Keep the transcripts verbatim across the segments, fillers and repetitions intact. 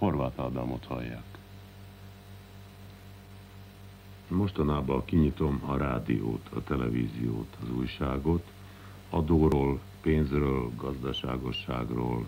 Horváth Ádámot hallják. Mostanában kinyitom a rádiót, a televíziót, az újságot, adóról, pénzről, gazdaságosságról,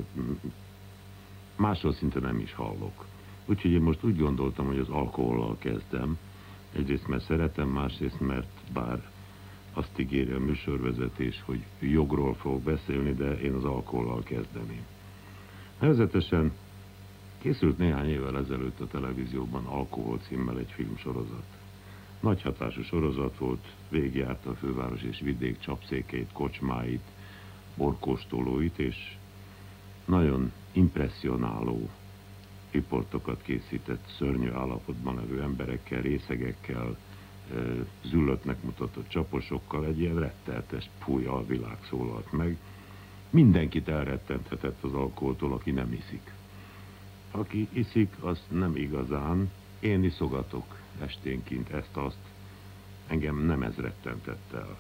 másról szinte nem is hallok. Úgyhogy én most úgy gondoltam, hogy az alkohollal kezdem. Egyrészt mert szeretem, másrészt mert bár azt ígéri a műsorvezetés, hogy jogról fog beszélni, de én az alkohollal kezdeném. Nevezetesen készült néhány évvel ezelőtt a televízióban Alkohol címmel egy filmsorozat. Nagy hatású sorozat volt, végigjárta a főváros és vidék csapszékeit, kocsmáit, borkóstolóit, és nagyon impresszionáló riportokat készített szörnyű állapotban levő emberekkel, részegekkel, züllöttnek mutatott csaposokkal, egy ilyen retteltes fúj alvilág szólalt meg. Mindenkit elrettenthetett az alkoholtól, aki nem iszik. Aki iszik, az nem igazán. Én iszogatok esténként ezt-azt. Engem nem ez rettentett el.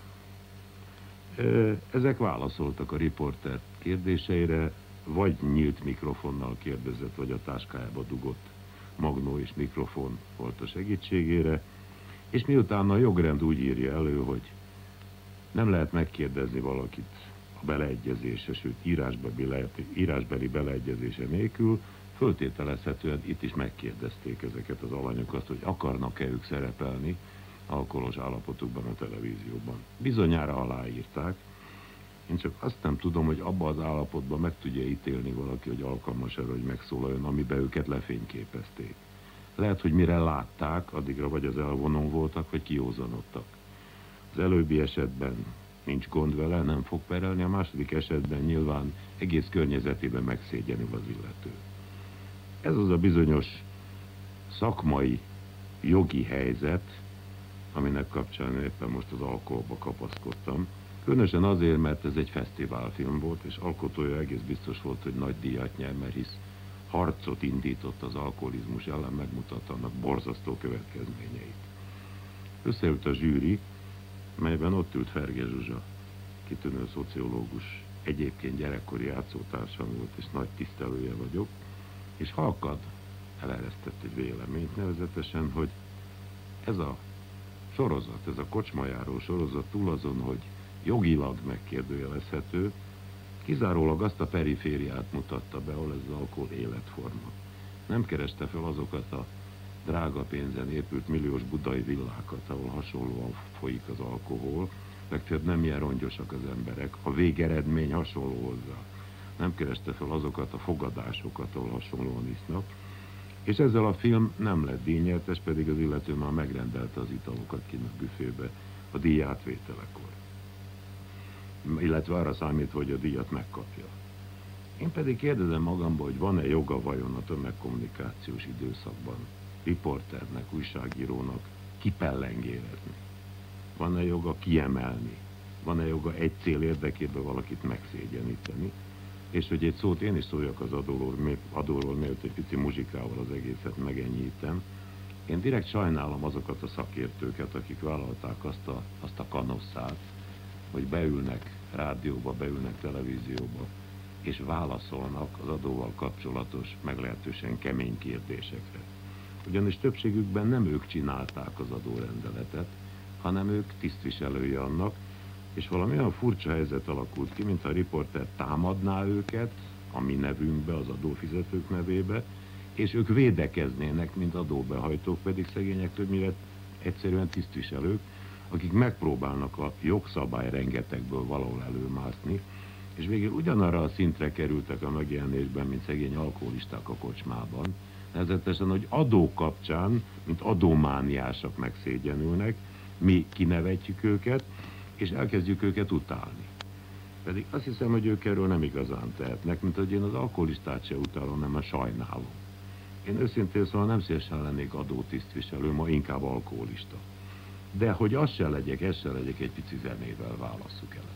Ezek válaszoltak a riporter kérdéseire, vagy nyílt mikrofonnal kérdezett, vagy a táskájába dugott magnó és mikrofon volt a segítségére, és miután a jogrend úgy írja elő, hogy nem lehet megkérdezni valakit a beleegyezése, sőt írásbeli, írásbeli beleegyezése nélkül, föltételezhetően itt is megkérdezték ezeket az alanyokat, hogy akarnak-e ők szerepelni alkoholos állapotukban a televízióban. Bizonyára aláírták. Én csak azt nem tudom, hogy abban az állapotban meg tudja ítélni valaki, hogy alkalmas erre, hogy megszólaljon, amiben őket lefényképezték. Lehet, hogy mire látták, addigra vagy az elvonon voltak, vagy kiózanodtak. Az előbbi esetben nincs gond vele, nem fog perelni, a második esetben nyilván egész környezetében megszégyenül az illető. Ez az a bizonyos szakmai, jogi helyzet, aminek kapcsán éppen most az alkoholba kapaszkodtam. Különösen azért, mert ez egy fesztiválfilm volt, és alkotója egész biztos volt, hogy nagy díjat nyer, mert hisz harcot indított az alkoholizmus ellen, megmutatta annak borzasztó következményeit. Összeült a zsűri, melyben ott ült Ferge Zsuzsa, kitűnő szociológus, egyébként gyerekkori játszótársam volt, és nagy tisztelője vagyok, és halkad eleresztett egy véleményt, nevezetesen, hogy ez a sorozat, ez a kocsmajáró sorozat túl azon, hogy jogilag megkérdőjelezhető, kizárólag azt a perifériát mutatta be, ahol ez az alkohol életforma. Nem kereste fel azokat a drága pénzen épült milliós budai villákat, ahol hasonlóan folyik az alkohol, legfeljebb nem ilyen rongyosak az emberek, a végeredmény hasonló hozzá. Nem kereste fel azokat a fogadásokat, ahol hasonlóan isznak, és ezzel a film nem lett díjnyertes, pedig az illető már megrendelte az italokat kint a büfébe a díj átvételekor. Illetve arra számít, hogy a díjat megkapja. Én pedig kérdezem magamba, hogy van-e joga vajon a tömegkommunikációs időszakban riporternek, újságírónak kipellengérezni? Van-e joga kiemelni? Van-e joga egy cél érdekében valakit megszégyeníteni? És hogy egy szót én is szóljak az adóról, adóról mielőtt egy pici muzsikával az egészet megenyhítem. Én direkt sajnálom azokat a szakértőket, akik vállalták azt a, azt a kanosszát, hogy beülnek rádióba, beülnek televízióba, és válaszolnak az adóval kapcsolatos, meglehetősen kemény kérdésekre. Ugyanis többségükben nem ők csinálták az adórendeletet, hanem ők tisztviselői annak, és valami olyan furcsa helyzet alakult ki, mintha a riporter támadná őket, a mi nevünkbe, az adófizetők nevébe, és ők védekeznének, mint adóbehajtók, pedig szegények többnyire egyszerűen tisztviselők, akik megpróbálnak a jogszabály rengetegből valahol előmászni, és végül ugyanarra a szintre kerültek a megjelenésben, mint szegény alkoholisták a kocsmában, nevezetesen, hogy adó kapcsán, mint adómániások megszégyenülnek, mi kinevetjük őket, és elkezdjük őket utálni. Pedig azt hiszem, hogy ők erről nem igazán tehetnek, mint hogy én az alkoholistát se utálom, nem a sajnálom. Én őszintén szóval nem szívesen lennék adótisztviselő, ma inkább alkoholista. De hogy az se legyek, ez se legyek, egy pici zenével válasszuk el ezt.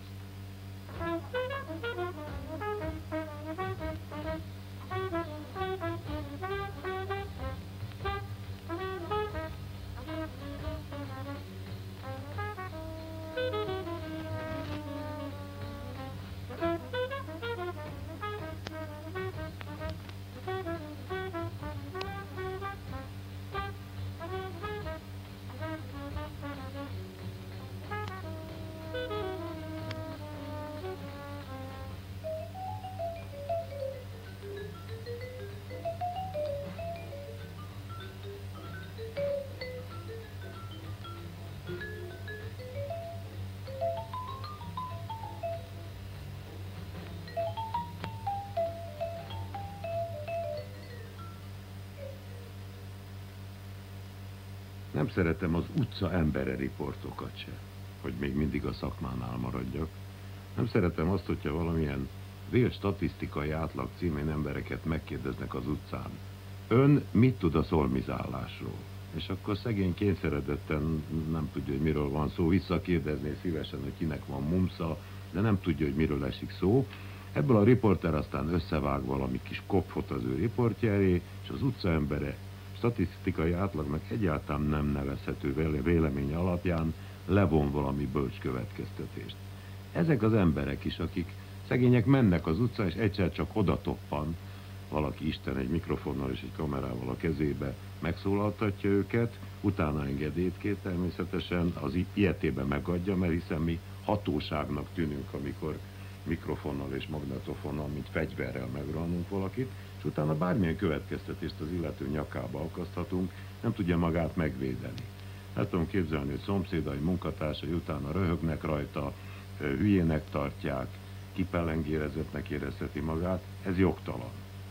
Nem szeretem az utca embere riportokat se, hogy még mindig a szakmánál maradjak. Nem szeretem azt, hogyha valamilyen vélt statisztikai átlag címén embereket megkérdeznek az utcán. Ön mit tud a szolmizálásról? És akkor szegény kényszeredetten nem tudja, hogy miről van szó, visszakérdezné szívesen, hogy kinek van mumsza, de nem tudja, hogy miről esik szó. Ebből a riporter aztán összevág valami kis kopfot az ő riportjáré, és az utcaembere statisztikai átlagnak egyáltalán nem nevezhető véleménye alapján levon valami bölcs következtetést. Ezek az emberek is, akik szegények mennek az utcán, és egyszer csak oda toppan valaki Isten egy mikrofonnal és egy kamerával a kezébe, megszólaltatja őket, utána engedélyt kér természetesen, az ilyetében megadja, mert hiszen mi hatóságnak tűnünk, amikor mikrofonnal és magnetofonnal, mint fegyverrel megrannunk valakit, és utána bármilyen következtetést az illető nyakába akaszthatunk, nem tudja magát megvédeni. El tudom képzelni, hogy szomszédai, munkatársai utána röhögnek rajta, hülyének tartják, kipellengérezettnek érezheti magát, ez jogtalan.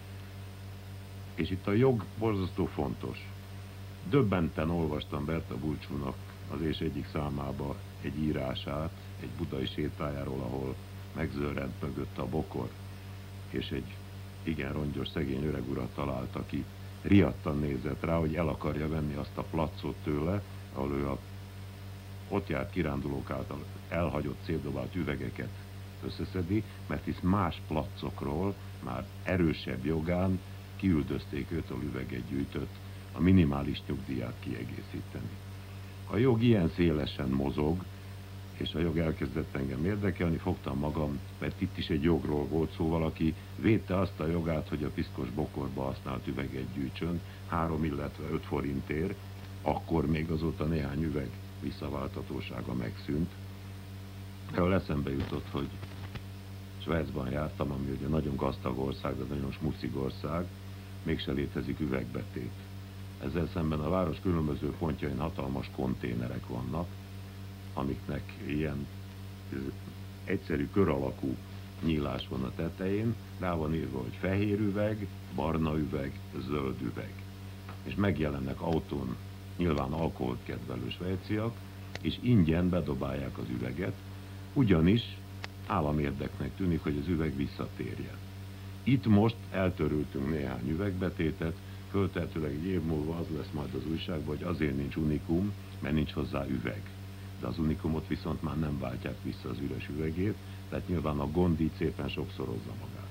És itt a jog borzasztó fontos. Döbbenten olvastam Berta Bulcsúnak az És egyik számába egy írását, egy budai sétájáról, ahol megzörrent mögött a bokor, és egy igen rongyos, szegény öreg urat talált, aki riadtan nézett rá, hogy el akarja venni azt a placot tőle, ahol ő a ott járt kirándulók által elhagyott, szétdobált üvegeket összeszedi, mert hisz más placokról már erősebb jogán kiüldözték őt, a üveget gyűjtött, a minimális nyugdíját kiegészíteni. A jog ilyen szélesen mozog, és a jog elkezdett engem érdekelni, fogtam magam, mert itt is egy jogról volt szó, valaki védte azt a jogát, hogy a piszkos bokorba használt üveget gyűjtsön, három, illetve öt forintért, akkor még azóta néhány üveg visszaváltatósága megszűnt. Erről eszembe jutott, hogy Svájcban jártam, ami ugye nagyon gazdag ország, de nagyon smucig ország, mégse létezik üvegbetét. Ezzel szemben a város különböző pontjain hatalmas konténerek vannak, amiknek ilyen egyszerű kör alakú nyílás van a tetején, rá van írva, hogy fehér üveg, barna üveg, zöld üveg. És megjelennek autón nyilván alkoholt kedvelő svájciak, és ingyen bedobálják az üveget, ugyanis államérdeknek tűnik, hogy az üveg visszatérjen. Itt most eltörültünk néhány üvegbetétet, föltehetőleg egy év múlva az lesz majd az újságban, hogy azért nincs unikum, mert nincs hozzá üveg. De az unikumot viszont már nem váltják vissza az üres üvegét, tehát nyilván a gond így szépen sokszorozza magát.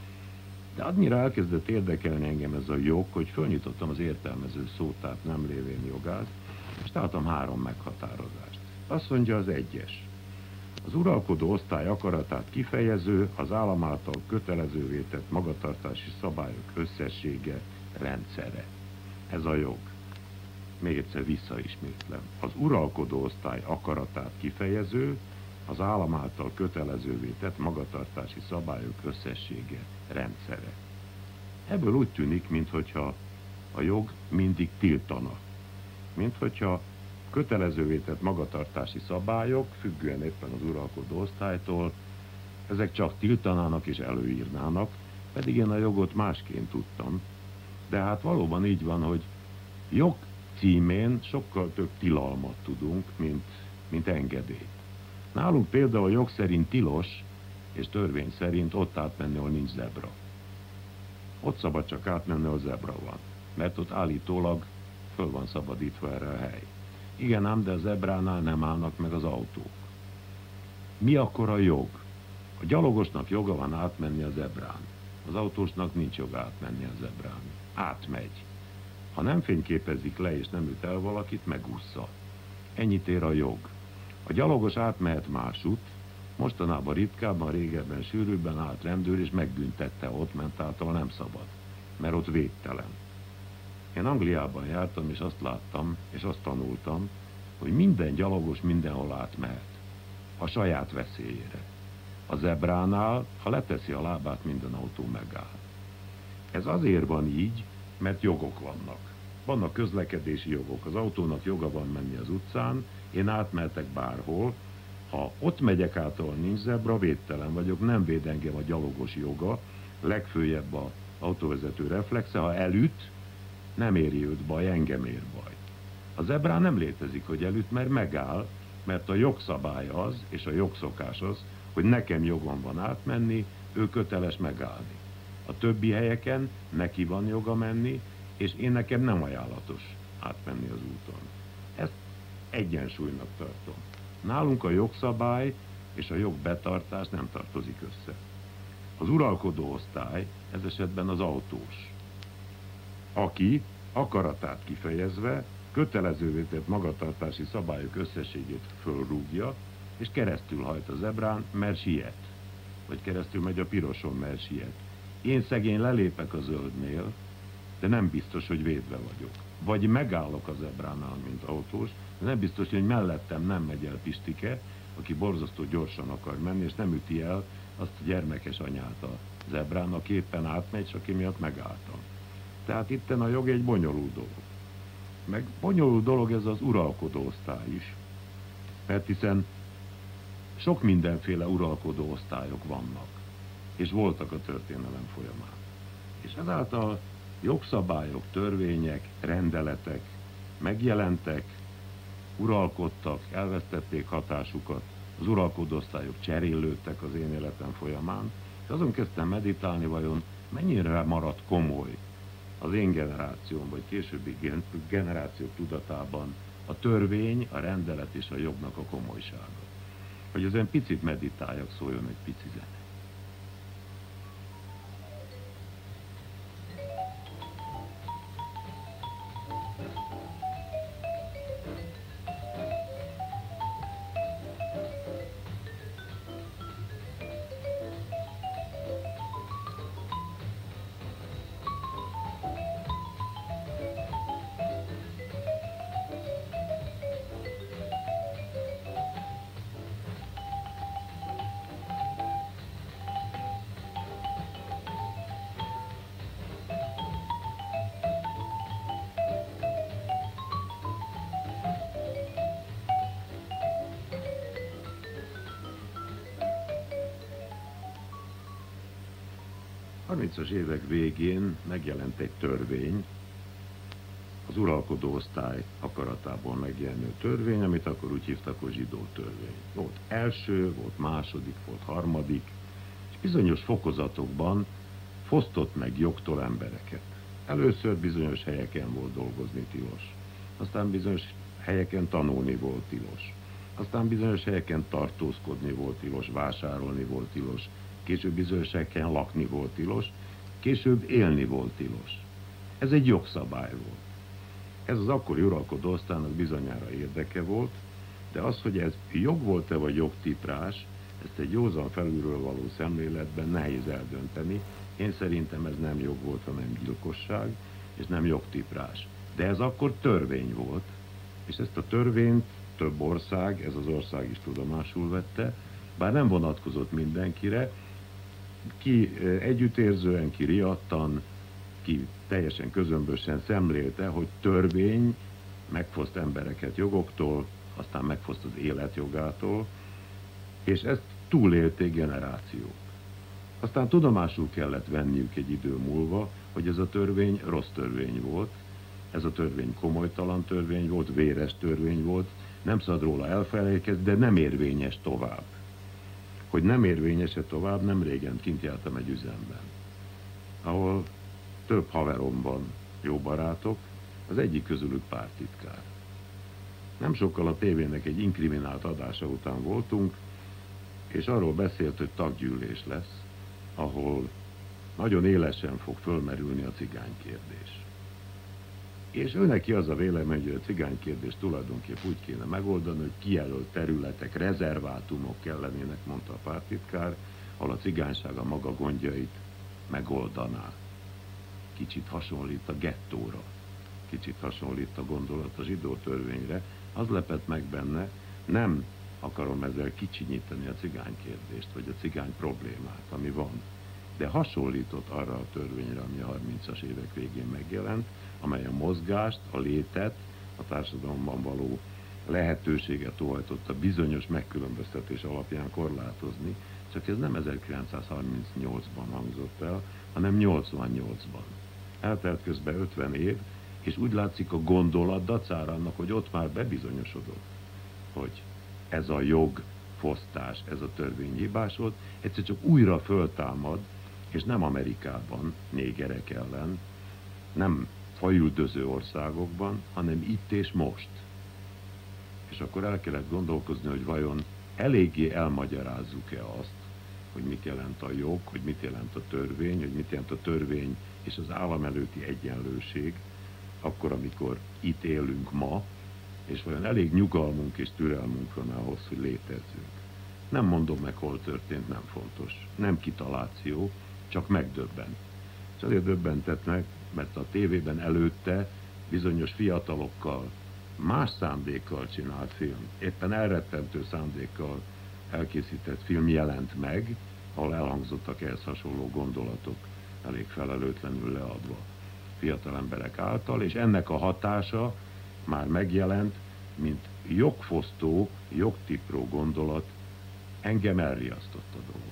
De annyira elkezdett érdekelni engem ez a jog, hogy fölnyitottam az értelmező szótárt, nem lévén jogász, és találtam három meghatározást. Azt mondja az egyes. Az uralkodó osztály akaratát kifejező, az állam által kötelezővé tett magatartási szabályok összessége, rendszere. Ez a jog. Még egyszer visszaismétlem. Az uralkodó osztály akaratát kifejező, az állam által kötelezővé tett magatartási szabályok összessége, rendszere. Ebből úgy tűnik, minthogyha a jog mindig tiltana. Minthogyha kötelezővé tett magatartási szabályok, függően éppen az uralkodó osztálytól, ezek csak tiltanának és előírnának, pedig én a jogot másként tudtam. De hát valóban így van, hogy jog címén sokkal több tilalmat tudunk, mint, mint engedélyt. Nálunk például jog szerint tilos, és törvény szerint ott átmenni, ahol nincs zebra. Ott szabad csak átmenni, ahol zebra van, mert ott állítólag föl van szabadítva erre a hely. Igen ám, de a zebránál nem állnak meg az autók. Mi akkor a jog? A gyalogosnak joga van átmenni a zebrán. Az autósnak nincs joga átmenni a zebrán. Átmegy. Ha nem fényképezik le és nem üt el valakit, megúszza. Ennyit ér a jog. A gyalogos átmehet másút, mostanában ritkábban, régebben sűrűbben állt rendőr és megbüntette, ott ment át, ahol nem szabad, mert ott védtelen. Én Angliában jártam, és azt láttam, és azt tanultam, hogy minden gyalogos mindenhol átmehet. A saját veszélyére. A zebránál, ha leteszi a lábát, minden autó megáll. Ez azért van így, mert jogok vannak. Vannak közlekedési jogok. Az autónak joga van menni az utcán, én átmehetek bárhol. Ha ott megyek át, ahol nincs zebra, védtelen vagyok, nem véd engem a gyalogos joga, legfőjebb az autóvezető reflexe, ha elüt, nem éri őt baj, engem ér baj. A zebrán nem létezik, hogy elüt, mert megáll, mert a jogszabály az, és a jogszokás az, hogy nekem jogom van átmenni, ő köteles megállni. A többi helyeken neki van joga menni, és én nekem nem ajánlatos átmenni az úton. Ezt egyensúlynak tartom. Nálunk a jogszabály és a jogbetartás nem tartozik össze. Az uralkodó osztály, ez esetben az autós, aki akaratát kifejezve kötelezővé tett magatartási szabályok összességét fölrúgja, és keresztül hajt a zebrán, mert siet. Vagy keresztül megy a piroson, mert siet. Én szegény lelépek a zöldnél, de nem biztos, hogy védve vagyok. Vagy megállok a zebránál, mint autós, de nem biztos, hogy mellettem nem megy el Pistike, aki borzasztó gyorsan akar menni, és nem üti el azt a gyermekes anyát a zebrán, aki éppen átmegy, és aki miatt megálltam. Tehát itten a jog egy bonyolult dolog. Meg bonyolult dolog ez az uralkodó osztály is. Mert hiszen sok mindenféle uralkodó osztályok vannak, és voltak a történelem folyamán. És ezáltal jogszabályok, törvények, rendeletek megjelentek, uralkodtak, elvesztették hatásukat, az uralkodó osztályok cserélődtek az én életem folyamán, és azon kezdtem meditálni, vajon mennyire maradt komoly az én generációm, vagy későbbi generációk tudatában a törvény, a rendelet és a jognak a komolysága. Hogy ezen picit meditáljak, szóljon egy pici zene. harmincas évek végén megjelent egy törvény, az uralkodó osztály akaratából megjelenő törvény, amit akkor úgy hívtak, hogy zsidó törvény. Volt első, volt második, volt harmadik, és bizonyos fokozatokban fosztott meg jogtól embereket. Először bizonyos helyeken volt dolgozni tilos, aztán bizonyos helyeken tanulni volt tilos, aztán bizonyos helyeken tartózkodni volt tilos, vásárolni volt tilos, később bizonyos helyeken lakni volt tilos, később élni volt tilos. Ez egy jogszabály volt. Ez az akkori uralkodó osztálynak bizonyára érdeke volt, de az, hogy ez jog volt-e vagy jogtiprás, ezt egy józan felülről való szemléletben nehéz eldönteni. Én szerintem ez nem jog volt, hanem gyilkosság, és nem jogtiprás. De ez akkor törvény volt, és ezt a törvényt több ország, ez az ország is tudomásul vette, bár nem vonatkozott mindenkire, ki együttérzően, ki riadtan, ki teljesen közömbösen szemlélte, hogy törvény megfoszt embereket jogoktól, aztán megfoszt az élet jogától, és ezt túlélték generációk. Aztán tudomásul kellett venniük egy idő múlva, hogy ez a törvény rossz törvény volt, ez a törvény komolytalan törvény volt, véres törvény volt, nem szabad róla elfelejtkezni, de nem érvényes tovább. Hogy nem érvényese tovább, nem régen kint jártam egy üzemben, ahol több haverom van, jó barátok, az egyik közülük párttitkár. Nem sokkal a tévének egy inkriminált adása után voltunk, és arról beszélt, hogy taggyűlés lesz, ahol nagyon élesen fog fölmerülni a cigánykérdés. És ő neki az a vélemény, hogy a cigánykérdés tulajdonképp úgy kéne megoldani, hogy kijelölt területek, rezervátumok kellenének, mondta a párttitkár, ahol a cigányság a maga gondjait megoldaná. Kicsit hasonlít a gettóra, kicsit hasonlít a gondolat a zsidó törvényre. Az lepett meg benne, nem akarom ezzel kicsinyíteni a cigánykérdést, vagy a cigány problémát, ami van, de hasonlított arra a törvényre, ami a harmincas évek végén megjelent, amely a mozgást, a létet, a társadalomban való lehetőséget óhajtotta bizonyos megkülönböztetés alapján korlátozni, csak ez nem ezerkilencszázharmincnyolcban hangzott el, hanem nyolcvannyolcban. Eltelt közben ötven év, És úgy látszik a gondolat dacára annak, hogy ott már bebizonyosodott, hogy ez a jogfosztás, ez a törvény hibás volt, egyszer csak újra föltámad, és nem Amerikában négerek ellen, nem fajüldöző országokban, hanem itt és most. És akkor el kellett gondolkozni, hogy vajon eléggé elmagyarázzuk-e azt, hogy mit jelent a jog, hogy mit jelent a törvény, hogy mit jelent a törvény és az állam előtti egyenlőség, akkor, amikor itt élünk ma, és vajon elég nyugalmunk és türelmünk van ahhoz, hogy létezzünk. Nem mondom meg, hol történt, nem fontos. Nem kitaláció, csak megdöbbent. És azért döbbentett meg, mert a tévében előtte bizonyos fiatalokkal, más szándékkal csinált film, éppen elrettentő szándékkal elkészített film jelent meg, ahol elhangzottak ehhez hasonló gondolatok, elég felelőtlenül leadva fiatal emberek által, és ennek a hatása már megjelent, mint jogfosztó, jogtipró gondolat, engem elriasztott a dolog.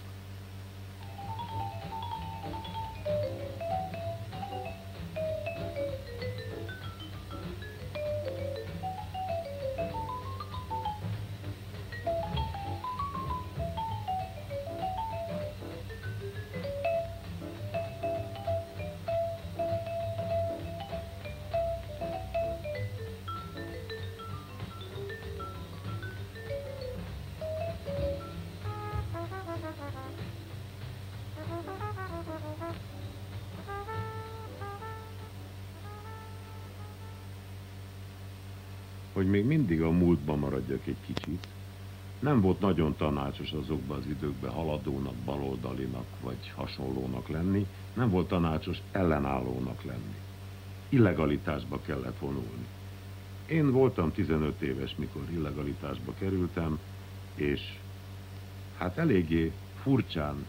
Hogy még mindig a múltban maradjak egy kicsit, nem volt nagyon tanácsos azokban az időkben haladónak, baloldalinak vagy hasonlónak lenni, nem volt tanácsos ellenállónak lenni. Illegalitásba kellett vonulni. Én voltam tizenöt éves, mikor illegalitásba kerültem, és hát eléggé furcsán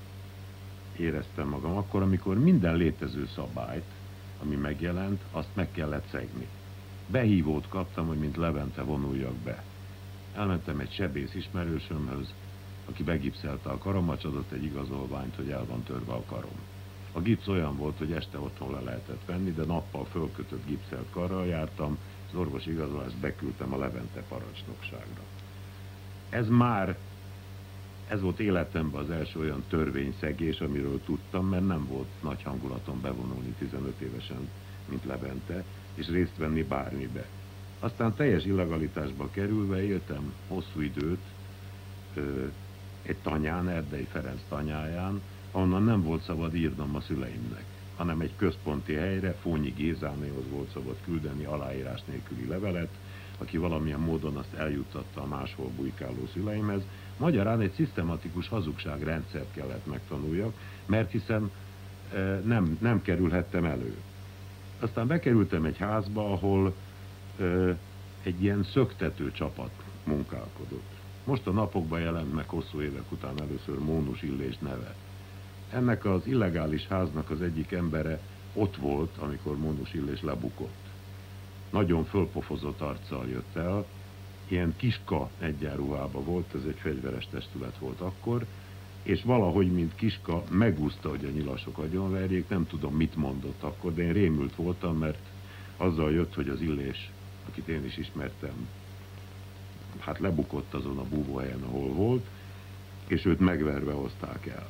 éreztem magam akkor, amikor minden létező szabályt, ami megjelent, azt meg kellett szegni. Behívót kaptam, hogy mint Levente vonuljak be. Elmentem egy sebész ismerősömhöz, aki begipszelte a karomat, adott egy igazolványt, hogy el van törve a karom. A gipsz olyan volt, hogy este otthon le lehetett venni, de nappal fölkötött gipszelt karral jártam, az orvosi igazolást beküldtem a Levente parancsnokságra. Ez már, ez volt életemben az első olyan törvényszegés, amiről tudtam, mert nem volt nagy hangulatom bevonulni tizenöt évesen, mint Levente, és részt venni bármibe. Aztán teljes illegalitásba kerülve éltem hosszú időt ö, egy tanyán, Erdei Ferenc tanyáján, ahonnan nem volt szabad írnom a szüleimnek, hanem egy központi helyre, Fónyi Gézánéhoz volt szabad küldeni aláírás nélküli levelet, aki valamilyen módon azt eljuttatta a máshol bujkáló szüleimhez. Magyarán egy szisztematikus hazugságrendszert kellett megtanuljak, mert hiszen e, nem, nem kerülhettem elő. Aztán bekerültem egy házba, ahol e, egy ilyen szöktető csapat munkálkodott. Most a napokban jelent meg hosszú évek után először Mónus Illés neve. Ennek az illegális háznak az egyik embere ott volt, amikor Mónus Illés lebukott. Nagyon fölpofozott arccal jött el, ilyen kiska egyenruhába volt, ez egy fegyveres testület volt akkor, és valahogy, mint kiska, megúszta, hogy a nyilasok agyonverjék, nem tudom, mit mondott akkor, de én rémült voltam, mert azzal jött, hogy az Illés, akit én is ismertem, hát lebukott azon a búvóhelyen, ahol volt, és őt megverve hozták el.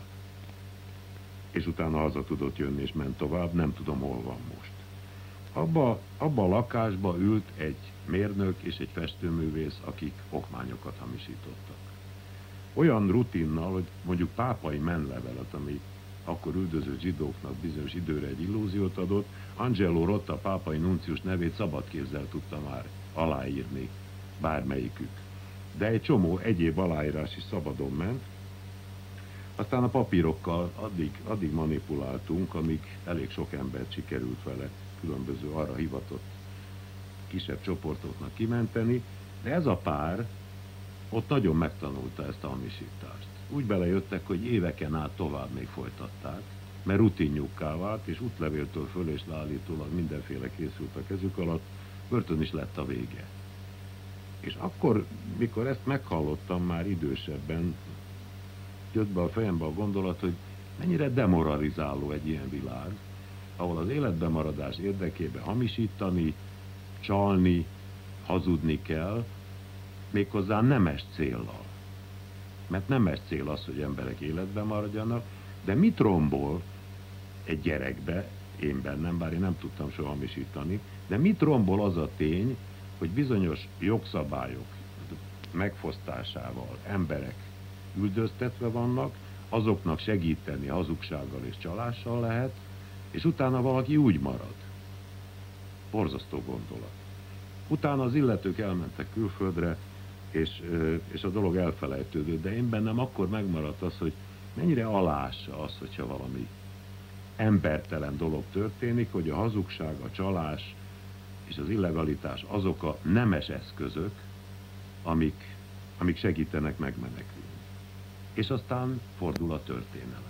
És utána haza tudott jönni, és ment tovább, nem tudom, hol van most. Abba, abba a lakásba ült egy mérnök és egy festőművész, akik okmányokat hamisítottak. Olyan rutinnal, hogy mondjuk pápai menlevelet, ami akkor üldöző zsidóknak bizonyos időre egy illúziót adott, Angelo Rotta pápai nuncius nevét szabadkézzel tudta már aláírni bármelyikük. De egy csomó egyéb aláírás is szabadon ment. Aztán a papírokkal addig, addig manipuláltunk, amíg elég sok embert sikerült vele különböző arra hivatott kisebb csoportoknak kimenteni, de ez a pár ott nagyon megtanulta ezt a hamisítást. Úgy belejöttek, hogy éveken át tovább még folytatták, mert rutinjukká vált, és útlevéltől föl és leállítólag mindenféle készült a kezük alatt, börtön is lett a vége. És akkor, mikor ezt meghallottam már idősebben, jött be a fejembe a gondolat, hogy mennyire demoralizáló egy ilyen világ, ahol az életben maradás érdekében hamisítani, csalni, hazudni kell, méghozzá nemes céllal. Mert nemes cél az, hogy emberek életben maradjanak, de mit rombol egy gyerekbe, én bennem, bár én nem tudtam soha hamisítani, de mit rombol az a tény, hogy bizonyos jogszabályok megfosztásával emberek üldöztetve vannak, azoknak segíteni hazugsággal és csalással lehet, és utána valaki úgy marad. Borzasztó gondolat. Utána az illetők elmentek külföldre, és, és a dolog elfelejtődött, de én bennem akkor megmaradt az, hogy mennyire alássa az, hogyha valami embertelen dolog történik, hogy a hazugság, a csalás és az illegalitás azok a nemes eszközök, amik, amik segítenek megmenekülni. És aztán fordul a történelem.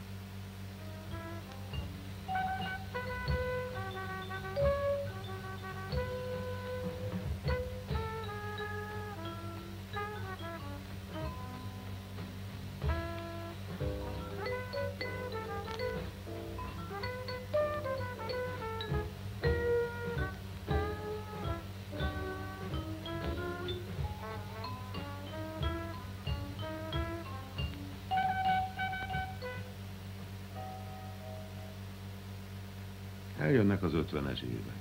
Eljönnek az ötvenes évek.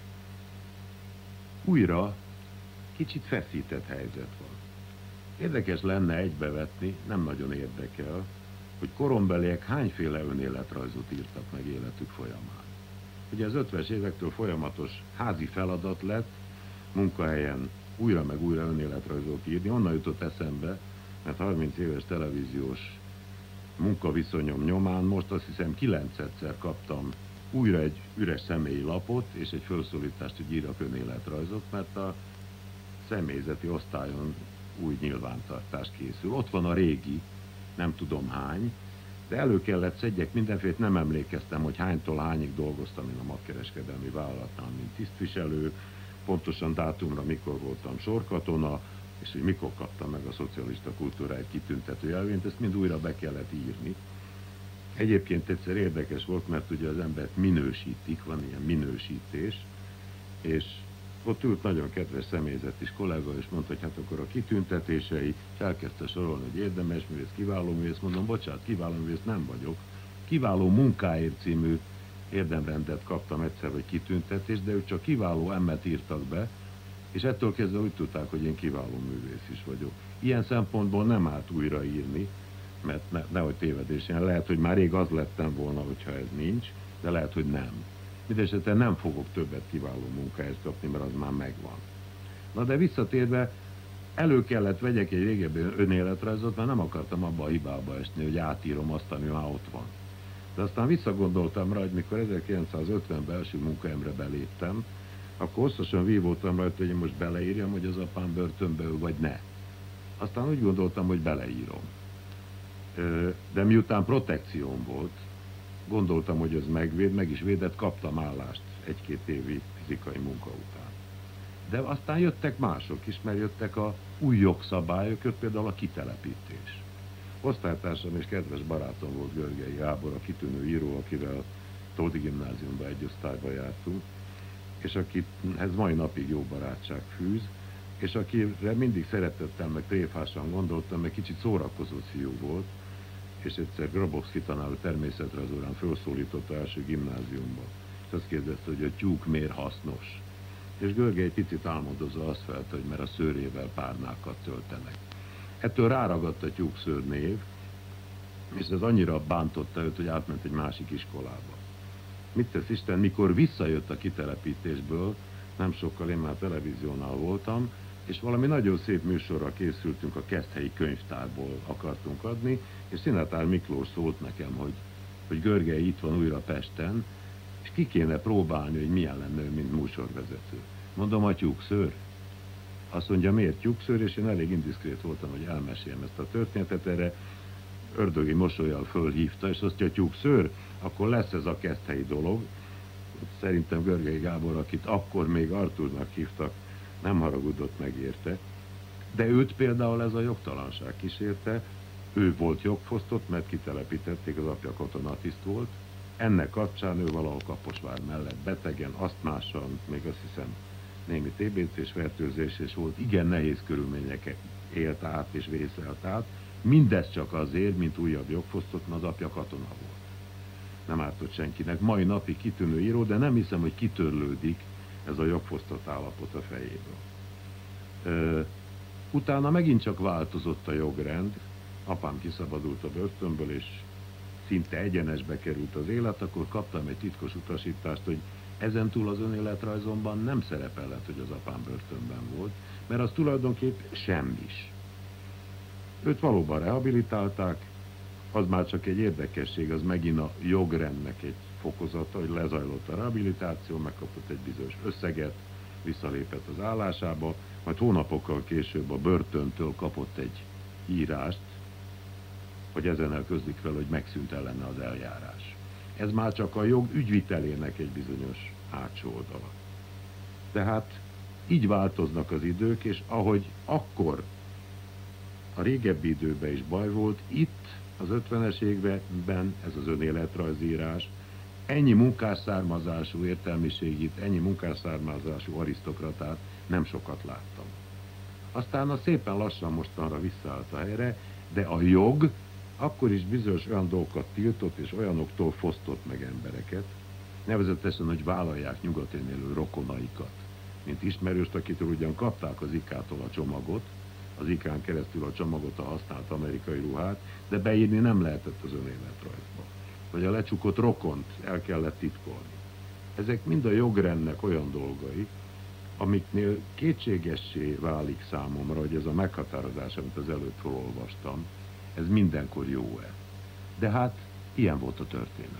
Újra kicsit feszített helyzet van. Érdekes lenne egybevetni, nem nagyon érdekel, hogy korombeliek hányféle önéletrajzot írtak meg életük folyamán. Ugye az ötvenes évektől folyamatos házi feladat lett, munkahelyen újra meg újra önéletrajzot írni. Onnan jutott eszembe, mert harminc éves televíziós munkaviszonyom nyomán most azt hiszem kilencedszer kaptam újra egy üres személyi lapot és egy felszólítást, hogy írjak önéletrajzot, mert a személyzeti osztályon új nyilvántartás készül. Ott van a régi, nem tudom hány, de elő kellett szedjek mindenfélét, nem emlékeztem, hogy hánytól hányig dolgoztam én a magkereskedelmi vállalatnál, mint tisztviselő, pontosan dátumra mikor voltam sorkatona, és hogy mikor kaptam meg a szocialista kultúráért kitüntető jelvényt, ezt mind újra be kellett írni. Egyébként egyszer érdekes volt, mert ugye az embert minősítik, van ilyen minősítés, és ott ült nagyon kedves személyzetis kollega, és mondta, hogy hát akkor a kitüntetései, és elkezdte sorolni, hogy érdemes művész, kiváló művész, mondom, bocsánat, kiváló művész nem vagyok. Kiváló munkáért című érdemrendet kaptam egyszer, vagy kitüntetést, de ők csak kiváló emmet írtak be, és ettől kezdve úgy tudták, hogy én kiváló művész is vagyok. Ilyen szempontból nem állt újraírni, mert ne, nehogy tévedésen, lehet, hogy már rég az lettem volna, hogyha ez nincs, de lehet, hogy nem. Mindenesetre nem fogok többet kiváló munkáért kapni, mert az már megvan. Na de visszatérve, elő kellett vegyek egy régebbi önéletrajzot, mert nem akartam abba a hibába esni, hogy átírom azt, ami már ott van. De aztán visszagondoltam rá, hogy mikor ezerkilencszázötvenben első munkahelyemre beléptem, akkor hosszasan vívódtam rajta, hogy én most beleírjam, hogy az apám börtönbe ül, vagy ne. Aztán úgy gondoltam, hogy beleírom. De miután protekcióm volt, gondoltam, hogy ez megvéd, meg is védett, kaptam állást egy-két évi fizikai munka után. De aztán jöttek mások is, mert jöttek a új jogszabályok, jött például a kitelepítés. Osztálytársam és kedves barátom volt Görgei Gábor, a kitűnő író, akivel a Tódi Gimnáziumban egy osztályba jártunk, és akihez mai napig jó barátság fűz, és akire mindig szeretettel, meg tréfásan gondoltam, meg kicsit szórakozó fiú volt, és egyszer Grabowski tanár természetrajz órán felszólította első gimnáziumba, és azt kérdezte, hogy a tyúk miért hasznos. És Görgely egy picit álmodozva azt felt, hogy mert a szőrével párnákat töltenek. Ettől ráragadt a tyúkszőr név, és ez annyira bántotta őt, hogy átment egy másik iskolába. Mit tesz Isten, mikor visszajött a kitelepítésből, nem sokkal én már televíziónál voltam, és valami nagyon szép műsorra készültünk, a Keszthelyi könyvtárból akartunk adni, és Szinetár Miklós szólt nekem, hogy, hogy Görgely itt van újra Pesten, és ki kéne próbálni, hogy milyen lenne ő, mint műsorvezető. Mondom, a tyúkszőr. Azt mondja, miért tyúkszőr, és én elég indiszkrét voltam, hogy elmeséljem ezt a történetet, erre ördögi mosollyal fölhívta, és azt mondja, tyúkszőr, akkor lesz ez a keszthelyi dolog. Szerintem Görgei Gábor, akit akkor még Artúrnak hívtak, nem haragudott meg érte, de őt például ez a jogtalanság kísérte, ő volt jogfosztott, mert kitelepítették, az apja katonatiszt volt, Ennek kapcsán ő valahol Kaposvár mellett betegen, asztmásan, még azt hiszem némi té bé cés fertőzés, és volt igen nehéz körülményeket élt át és vészelt át. Mindez csak azért, mint újabb jogfosztott, mert az apja katona volt. Nem ártott senkinek. Mai napig kitűnő író, de nem hiszem, hogy kitörlődik ez a jogfosztott állapot a fejéből. Ö, utána megint csak változott a jogrend, apám kiszabadult a börtönből, és szinte egyenesbe került az élet, akkor kaptam egy titkos utasítást, hogy ezentúl az önéletrajzomban nem szerepelhet, hogy az apám börtönben volt, mert az tulajdonképp semmis. Őt valóban rehabilitálták, az már csak egy érdekesség, az megint a jogrendnek egy fokozata, hogy lezajlott a rehabilitáció, megkapott egy bizonyos összeget, visszalépett az állásába, majd hónapokkal később a börtöntől kapott egy írást, hogy ezen közlik fel, hogy megszűnt ellene az eljárás. Ez már csak a jog ügyvitelének egy bizonyos hátsó oldala. Tehát így változnak az idők, és ahogy akkor a régebbi időben is baj volt, itt az ötvenes években ez az önéletrajzírás, ennyi munkásszármazású értelmiségit, ennyi munkásszármazású arisztokratát nem sokat láttam. Aztán a szépen lassan mostanra visszaállt a helyre, de a jog akkor is bizonyos olyan dolgokat tiltott, és olyanoktól fosztott meg embereket, nevezetesen, hogy vállalják nyugatén élő rokonaikat. Mint ismerőst, akitől ugyan kapták az ikától a csomagot, az ikán keresztül a csomagot, a használt amerikai ruhát, de beírni nem lehetett az önéletrajzba. Vagy a lecsukott rokont el kellett titkolni. Ezek mind a jogrendnek olyan dolgai, amiknél kétségessé válik számomra, hogy ez a meghatározás, amit az előtt felolvastam, ez mindenkor jó-e. De hát ilyen volt a történelem.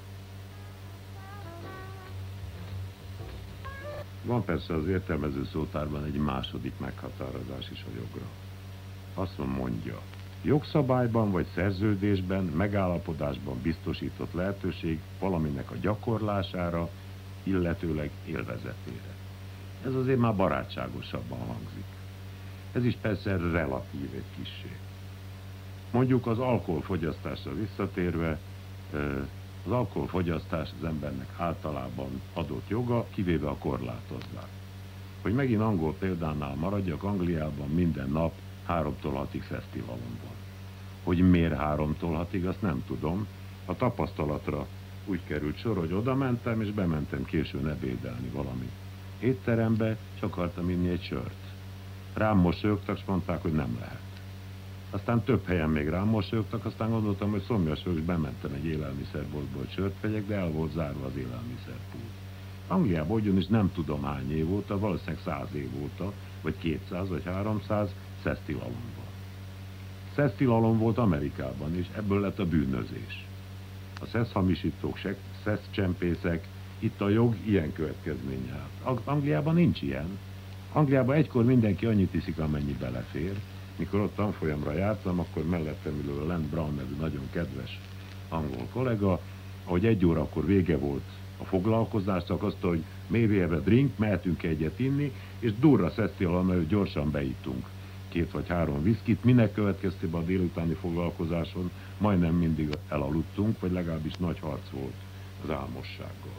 Van persze az értelmező szótárban egy második meghatározás is a jogra. Azt mondja, jogszabályban vagy szerződésben, megállapodásban biztosított lehetőség valaminek a gyakorlására, illetőleg élvezetére. Ez azért már barátságosabban hangzik. Ez is persze relatív egy kissé. Mondjuk az alkoholfogyasztásra visszatérve, az alkoholfogyasztás az embernek általában adott joga, kivéve a korlátozzák. Hogy megint angol példánál maradjak, Angliában minden nap háromtól hatig fesztiválon van. Hogy miért háromtól hatig, azt nem tudom. A tapasztalatra úgy került sor, hogy oda mentem, és bementem későn ebédelni valami étterembe, és akartam inni egy sört. Rám mosolyogtak, és mondták, hogy nem lehet. Aztán több helyen még rám mosolyogtak, aztán gondoltam, hogy szomjas vagyok, és bementem egy élelmiszerboltba, hogy sört vegyek, de el volt zárva az élelmiszerpult. Angliában ugyanis nem tudom hány év óta, valószínűleg száz év óta, vagy kétszáz, vagy háromszáz, szesztilalom van. Szesztilalom volt Amerikában is, ebből lett a bűnözés. A szeszhamisítók, szeszcsempészek, itt a jog ilyen következménye. Angliában nincs ilyen. Angliában egykor mindenki annyit iszik, amennyi belefér. Mikor ott tanfolyamra jártam, akkor mellettem ülő a Len Brown nevű nagyon kedves angol kollega, ahogy egy órakor vége volt a foglalkozásnak, azt, hogy maybe have a drink, mehetünk egyet inni, és durra szesztilalom, hogy gyorsan beittunk két vagy három viszkit, minek következtében a délutáni foglalkozáson majdnem mindig elaludtunk, vagy legalábbis nagy harc volt az álmossággal.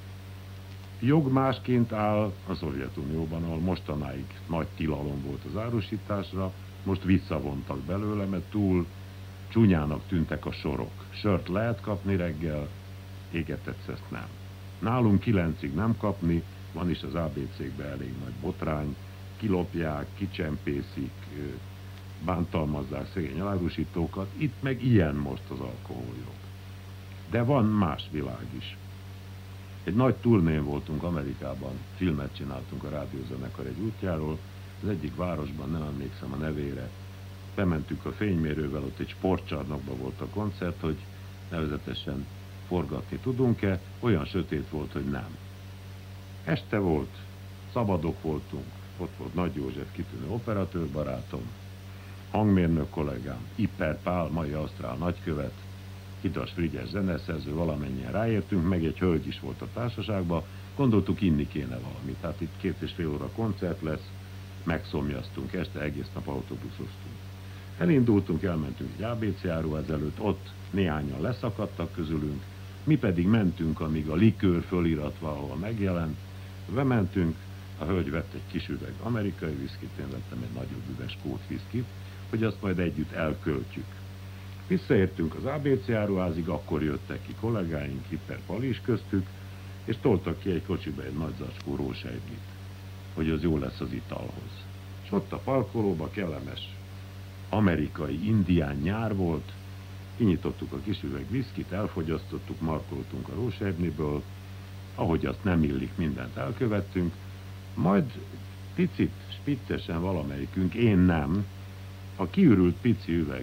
Jog másként áll a Szovjetunióban, ahol mostanáig nagy tilalom volt az árusításra, most visszavontak belőle, mert túl csúnyának tűntek a sorok. Sört lehet kapni reggel, égetett szeszt nem. Nálunk kilencig nem kapni, van is az á bé cékben elég nagy botrány, kilopják, kicsempészik, bántalmazzák szegény árusítókat, itt meg ilyen most az alkoholjog. De van más világ is. Egy nagy turnén voltunk Amerikában, filmet csináltunk a rádiózenekar egy útjáról, az egyik városban, nem emlékszem a nevére, bementünk a fénymérővel, ott egy sportcsarnokban volt a koncert, hogy nevezetesen forgatni tudunk-e, olyan sötét volt, hogy nem. Este volt, szabadok voltunk, ott volt Nagy József, kitűnő operatőrbarátom, hangmérnök kollégám, Ipper Pál, mai ausztrál nagykövet, Hidas Frigyes zeneszerző, valamennyien ráértünk, meg egy hölgy is volt a társaságban, gondoltuk, inni kéne valamit. Tehát itt két és fél óra koncert lesz, megszomjaztunk este, egész nap autóbuszoztunk. Elindultunk, elmentünk egy á bé cé áruház előtt, ott néhányan leszakadtak közülünk, Mi pedig mentünk, amíg a likőr fölirat valahol megjelent. Bementünk, a hölgy vett egy kis üveg amerikai viszkit, én vettem egy nagyobb üveg skót viszkit, hogy azt majd együtt elköltjük. Visszaértünk az á bé cé áruházig, akkor jöttek ki kollégáink, Hipper Pali is köztük, és toltak ki egy kocsiba egy nagy zacskó rósejtlit, hogy az jó lesz az italhoz. És ott a parkolóba kellemes amerikai indián nyár volt, kinyitottuk a kis üveg viszkit, elfogyasztottuk, markoltunk a rósejtniből, ahogy azt nem illik, mindent elkövettünk, majd picit, spiccesen valamelyikünk, én nem, a kiürült pici üveg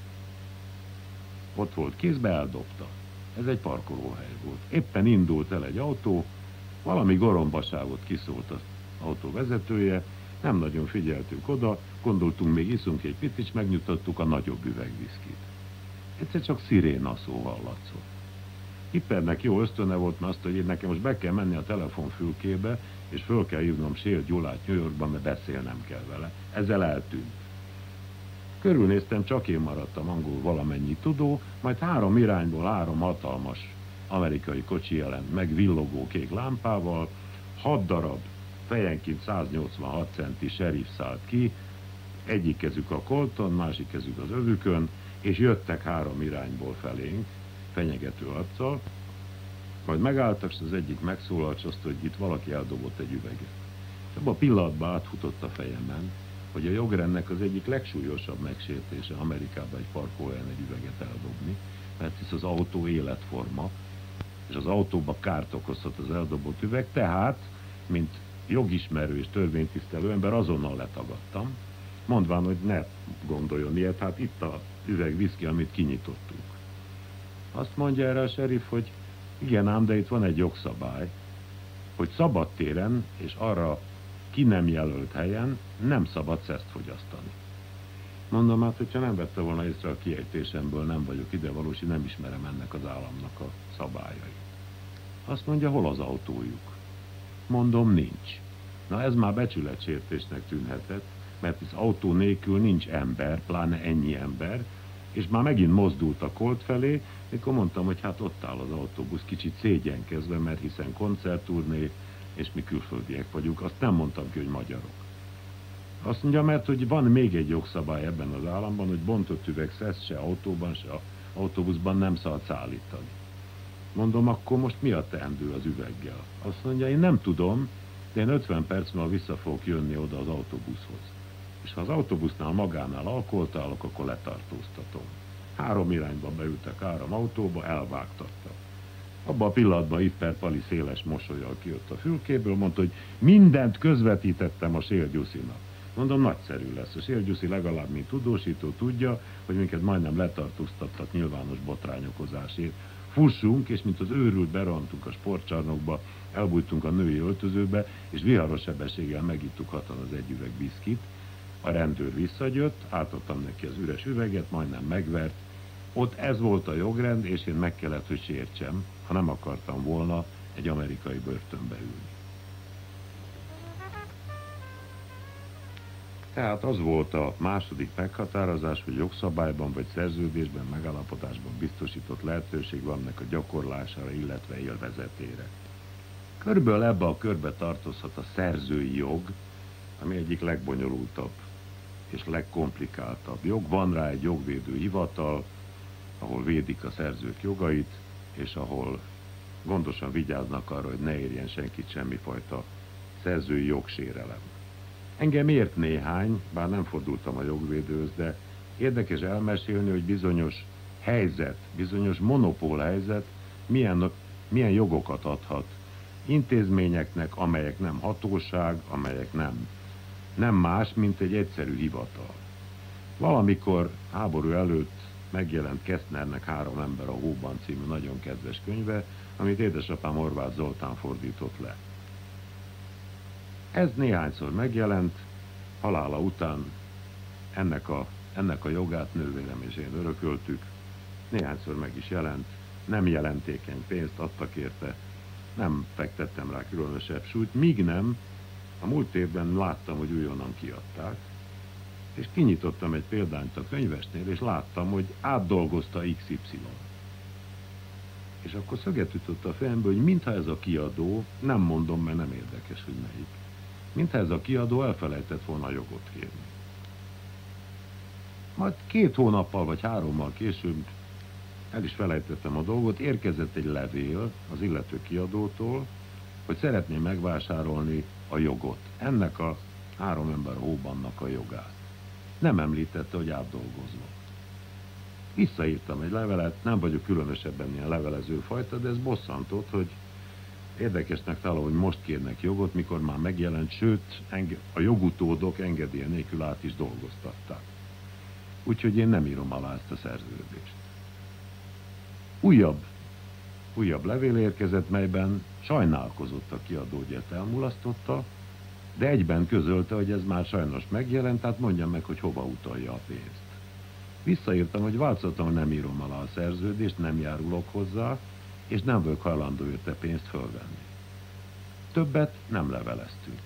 ott volt kézbe, eldobta. Ez egy parkolóhely volt. Éppen indult el egy autó, valami gorombaságot kiszólt az autó vezetője, nem nagyon figyeltünk oda, gondoltunk, még iszunk egy picit, megnyugtattuk a nagyobb üvegviszkit. Egyszer csak sziréna szó hallatszott. Hippernek jó ösztöne volt, mert azt, hogy én nekem most be kell menni a telefonfülkébe, és föl kell hívnom Sél Gyulát New Yorkban, mert beszélnem kell vele. Ezzel eltűnt. Körülnéztem, csak én maradtam angol valamennyi tudó, majd három irányból három hatalmas amerikai kocsi jelent meg villogó kék lámpával, hat darab fejenként száznyolcvanhat centi sheriff szállt ki, egyik kezük a Colton, másik kezük az övükön, és jöttek három irányból felénk, fenyegető arccal, majd megálltak, és az egyik megszólalt, azt, hogy itt valaki eldobott egy üveget. És abban a pillanatban átfutott a fejemen, hogy a jogrendnek az egyik legsúlyosabb megsértése Amerikában egy parkolóhelyen egy üveget eldobni, mert hisz az autó életforma, és az autóba kárt okozhat az eldobott üveg, tehát, mint jogismerő és törvénytisztelő ember azonnal letagadtam, mondván, hogy ne gondoljon ilyet, hát itt a üveg viszki, amit kinyitottuk. Azt mondja erre a sheriff, hogy igen ám, de itt van egy jogszabály, hogy szabadtéren és arra ki nem jelölt helyen nem szabad szeszt fogyasztani. Mondom, hát, hogyha nem vette volna észre a kiejtésemből, nem vagyok idevalós, nem ismerem ennek az államnak a szabályait. Azt mondja, hol az autójuk? Mondom, nincs. Na ez már becsületsértésnek tűnhetett, mert az autó nélkül nincs ember, pláne ennyi ember, és már megint mozdult a Colt felé, mikor mondtam, hogy hát ott áll az autóbusz, kicsit szégyenkezve, mert hiszen koncertturné, és mi külföldiek vagyunk, azt nem mondtam ki, hogy magyarok. Azt mondja, mert hogy van még egy jogszabály ebben az államban, hogy bontott üveg szesz se autóban, se autóbuszban nem szabad szállítani. Mondom, akkor most mi a teendő az üveggel? Azt mondja, én nem tudom, de én ötven perc múlva vissza fogok jönni oda az autóbuszhoz. És ha az autóbusznál magánál alkoholt állok, akkor letartóztatom. Három irányba beültek három autóba, elvágtattak. Abban a pillanatban Hipper Pali széles mosollyal kijött a fülkéből, mondta, hogy mindent közvetítettem a Sél Gyuszinak. Mondom, nagyszerű lesz. A Sél Gyuszi legalább, mint tudósító tudja, hogy minket majdnem letartóztattak nyilvános botrányokozásért. Fussunk, és mint az őrült berohantunk a sportcsarnokba, elbújtunk a női öltözőbe, és viharos sebességgel megittuk hatan az egy üveg viszkit. A rendőr visszajött, átadtam neki az üres üveget, majdnem megvert. Ott ez volt a jogrend, és én meg kellett, hogy sértsem, ha nem akartam volna egy amerikai börtönbe ülni. Tehát az volt a második meghatározás, hogy jogszabályban vagy szerződésben, megállapodásban biztosított lehetőség van ennek a gyakorlására, illetve élvezetére. Körülbelül ebbe a körbe tartozhat a szerzői jog, ami egyik legbonyolultabb és legkomplikáltabb jog. Van rá egy jogvédő hivatal, ahol védik a szerzők jogait, és ahol gondosan vigyáznak arra, hogy ne érjen senkit semmifajta szerzői jogsérelem. Engem ért néhány, bár nem fordultam a jogvédőhöz, de érdekes elmesélni, hogy bizonyos helyzet, bizonyos monopól helyzet milyen, milyen jogokat adhat intézményeknek, amelyek nem hatóság, amelyek nem, nem más, mint egy egyszerű hivatal. Valamikor háború előtt megjelent Kesznernek Három ember a hóban című nagyon kedves könyve, amit édesapám Horváth Zoltán fordított le. Ez néhányszor megjelent, halála után ennek a, ennek a jogát nővérem és én örököltük, néhányszor meg is jelent, nem jelentékeny pénzt adtak érte, nem fektettem rá különösebb súlyt, míg nem, a múlt évben láttam, hogy újonnan kiadták, és kinyitottam egy példányt a könyvesnél, és láttam, hogy átdolgozta iksz ipszilon. És akkor szöget ütött a fejembe, hogy mintha ez a kiadó, nem mondom, mert nem érdekes, hogy melyik, mintha ez a kiadó elfelejtett volna a jogot kérni. Majd két hónappal vagy hárommal később el is felejtettem a dolgot, érkezett egy levél az illető kiadótól, hogy szeretném megvásárolni a jogot. Ennek a három ember hóbannak a jogát. Nem említette, hogy átdolgozva. Visszaírtam egy levelet, nem vagyok különösebben ilyen levelező fajta, de ez bosszantott, hogy érdekesnek találom, hogy most kérnek jogot, mikor már megjelent, sőt, a jogutódok engedélye nélkül át is dolgoztatták. Úgyhogy én nem írom alá ezt a szerződést. Újabb, újabb levél érkezett, melyben sajnálkozott a kiadó, hogy ezt elmulasztotta, de egyben közölte, hogy ez már sajnos megjelent, tehát mondjam meg, hogy hova utalja a pénzt. Visszaírtam, hogy változtatom, hogy nem írom alá a szerződést, nem járulok hozzá, és nem vagyok hajlandó érte pénzt fölvenni. Többet nem leveleztünk.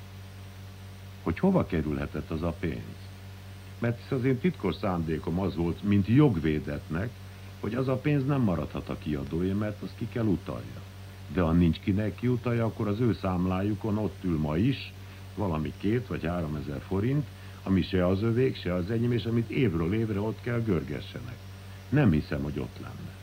Hogy hova kerülhetett az a pénz? Mert hisz az én titkos szándékom az volt, mint jogvédetnek, hogy az a pénz nem maradhat a kiadója, mert azt ki kell utalja. De ha nincs kinek kiutalja, akkor az ő számlájukon ott ül ma is valami két vagy három ezer forint, ami se az övék, se az enyém, és amit évről évre ott kell görgessenek. Nem hiszem, hogy ott lenne.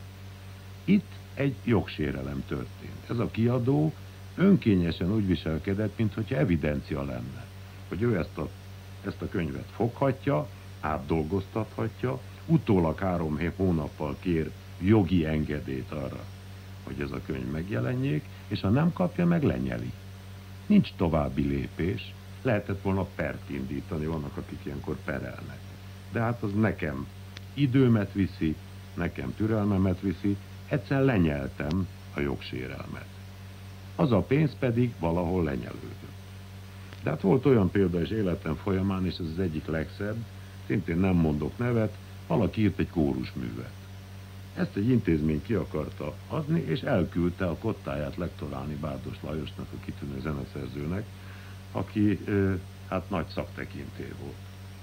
Itt egy jogsérelem történt. Ez a kiadó önkényesen úgy viselkedett, mintha evidencia lenne, hogy ő ezt a, ezt a könyvet foghatja, átdolgoztathatja, utólag három hónappal kér jogi engedélyt arra, hogy ez a könyv megjelenjék, és ha nem kapja, meg lenyeli. Nincs további lépés, lehetett volna pert indítani, vannak, akik ilyenkor perelnek. De hát az nekem időmet viszi, nekem türelmemet viszi, egyszer lenyeltem a jogsérelmet. Az a pénz pedig valahol lenyelődött. De hát volt olyan példa is életem folyamán, és ez az egyik legszebb, szintén nem mondok nevet, valaki írt egy kórusművet. Ezt egy intézmény ki akarta adni, és elküldte a kottáját lektorálni Bárdos Lajosnak, a kitűnő zeneszerzőnek, aki hát nagy szaktekintély volt.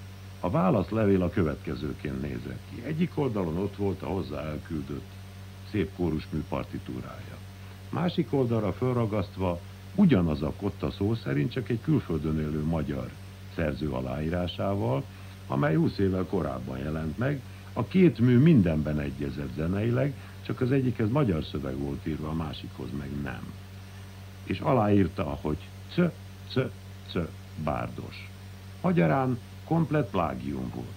A válaszlevél a következőként nézett ki. Egyik oldalon ott volt a hozzá elküldött szép kórusmű partitúrája. Másik oldalra fölragasztva ugyanaz a kotta szó szerint, csak egy külföldön élő magyar szerző aláírásával, amely húsz évvel korábban jelent meg. A két mű mindenben egyezett zeneileg, csak az egyikhez magyar szöveg volt írva, a másikhoz meg nem. És aláírta, hogy c, c, c, Bárdos. Magyarán komplett plágium volt.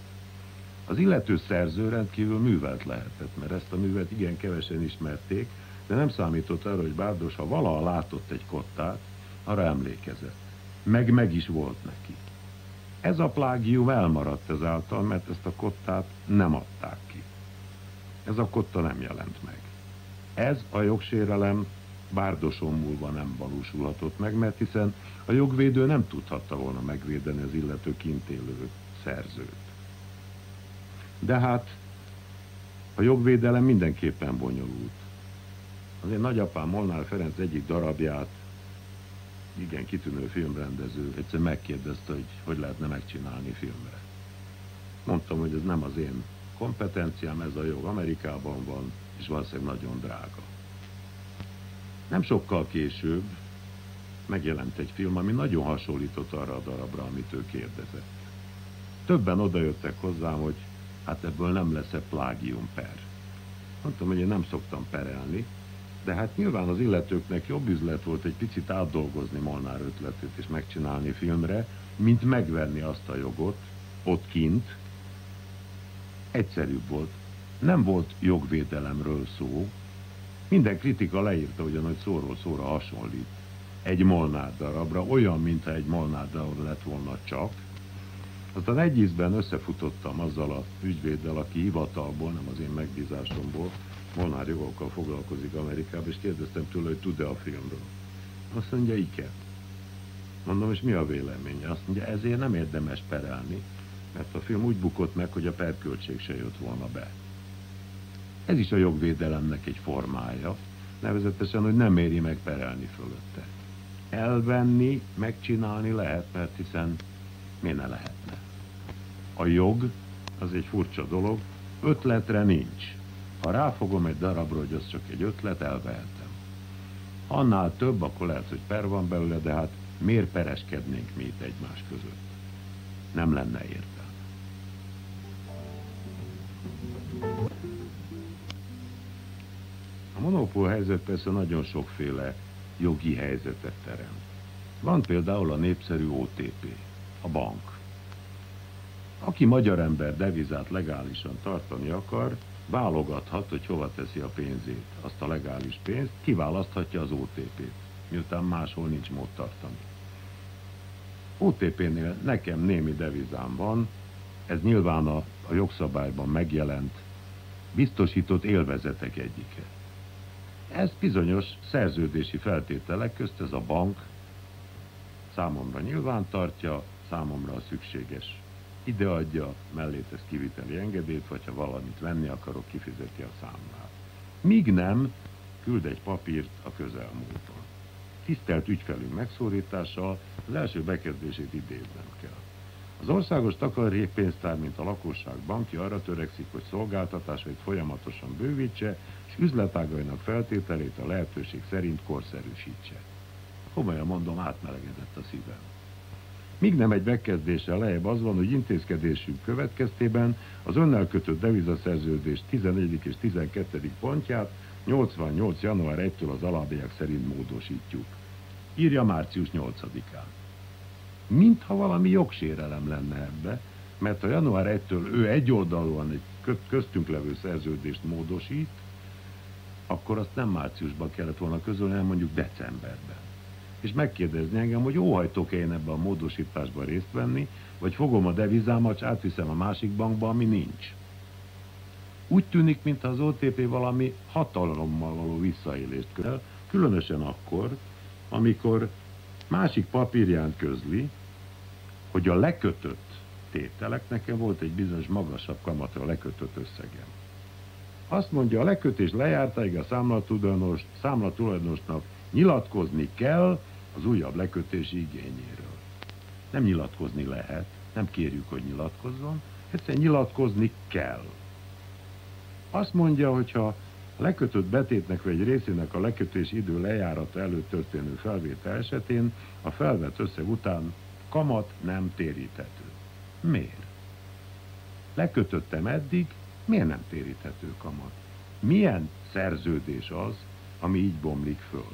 Az illető szerző rendkívül művelt lehetett, mert ezt a művet igen kevesen ismerték, de nem számított arra, hogy Bárdos, ha valaha látott egy kottát, arra emlékezett. Meg meg is volt neki. Ez a plágium elmaradt ezáltal, mert ezt a kottát nem adták ki. Ez a kotta nem jelent meg. Ez a jogsérelem Bárdoson múlva nem valósulhatott meg, mert hiszen a jogvédő nem tudhatta volna megvédeni az illető kint élő szerzőt. De hát a jogvédelem mindenképpen bonyolult. Az én nagyapám Molnár Ferenc egyik darabját, igen kitűnő filmrendező, egyszer megkérdezte, hogy hogy lehetne megcsinálni filmre. Mondtam, hogy ez nem az én kompetenciám, ez a jog Amerikában van, és valószínűleg nagyon drága. Nem sokkal később megjelent egy film, ami nagyon hasonlított arra a darabra, amit ő kérdezett. Többen odajöttek hozzám, hogy hát ebből nem lesz-e plágium per. Mondtam, hogy én nem szoktam perelni, de hát nyilván az illetőknek jobb üzlet volt egy picit átdolgozni Molnár ötletét és megcsinálni filmre, mint megvenni azt a jogot ott kint. Egyszerűbb volt. Nem volt jogvédelemről szó. Minden kritika leírta ugyan, hogy szóról szóra hasonlít egy Molnár darabra, olyan, mintha egy Molnár darab lett volna csak. Aztán egy ízben összefutottam azzal a ügyvéddel, aki hivatalból, nem az én megbízásomból, Molnár jogokkal foglalkozik Amerikában, és kérdeztem tőle, hogy tud-e a filmről. Azt mondja, igen. Mondom, és mi a véleménye? Azt mondja, ezért nem érdemes perelni, mert a film úgy bukott meg, hogy a perköltség se jött volna be. Ez is a jogvédelemnek egy formája, nevezetesen, hogy nem éri meg perelni fölötte. Elvenni, megcsinálni lehet, mert hiszen mi ne lehetne. A jog az egy furcsa dolog, ötletre nincs. Ha ráfogom egy darabra, hogy az csak egy ötlet, elvehetem. Ha annál több, akkor lehet, hogy per van belőle, de hát miért pereskednénk mi itt egymás között? Nem lenne értelme. A monopól helyzet persze nagyon sokféle jogi helyzetet teremt. Van például a népszerű o té pé, a bank. Aki magyar ember devizát legálisan tartani akar, válogathat, hogy hova teszi a pénzét, azt a legális pénzt, kiválaszthatja az o té pét, miután máshol nincs mód tartani. o té pénél nekem némi devizám van, ez nyilván a, a jogszabályban megjelent, biztosított élvezetek egyike. Ez bizonyos szerződési feltételek közt ez a bank számomra nyilván tartja, számomra a szükséges ideadja, mellé tesz kiviteli engedélyt, vagy ha valamit venni akarok, kifizeti a számlát. Míg nem, küld egy papírt a közelmúltban. Tisztelt ügyfelünk megszólítással az első bekezdését idéznem kell. Az országos takarékpénztár, mint a lakosság bankja arra törekszik, hogy szolgáltatásait folyamatosan bővítse, és üzletágainak feltételét a lehetőség szerint korszerűsítse. Komolyan mondom, átmelegedett a szívem. Míg nem egy megkezdéssel lejjebb az van, hogy intézkedésünk következtében az önnel kötött devizaszerződés tizenegyedik és tizenkettedik pontját nyolcvannyolc január elsejétől az alábbiak szerint módosítjuk. Írja március nyolcadikán. Mintha valami jogsérelem lenne ebbe, mert a január elsejétől ő egyoldalúan egy köztünk levő szerződést módosít, akkor azt nem márciusban kellett volna közölni, hanem mondjuk decemberben. És megkérdezni engem, hogy óhajtok-e én ebben a módosításban részt venni, vagy fogom a devizámat, és átviszem a másik bankba, ami nincs. Úgy tűnik, mintha az o té pé valami hatalommal való visszaélést követ, különösen akkor, amikor másik papírján közli, hogy a lekötött tételek, nekem volt egy bizonyos magasabb kamatra lekötött összegem. Azt mondja, a lekötés lejártáig a számlatulajdonos, számlatulajdonosnak nyilatkozni kell az újabb lekötési igényéről. Nem nyilatkozni lehet, nem kérjük, hogy nyilatkozzon, egyszerűen nyilatkozni kell. Azt mondja, hogyha a lekötött betétnek vagy részének a lekötési idő lejárata előtt történő felvétel esetén a felvett összeg után kamat nem téríthető. Miért? Lekötöttem eddig, miért nem téríthető kamat? Milyen szerződés az, ami így bomlik föl?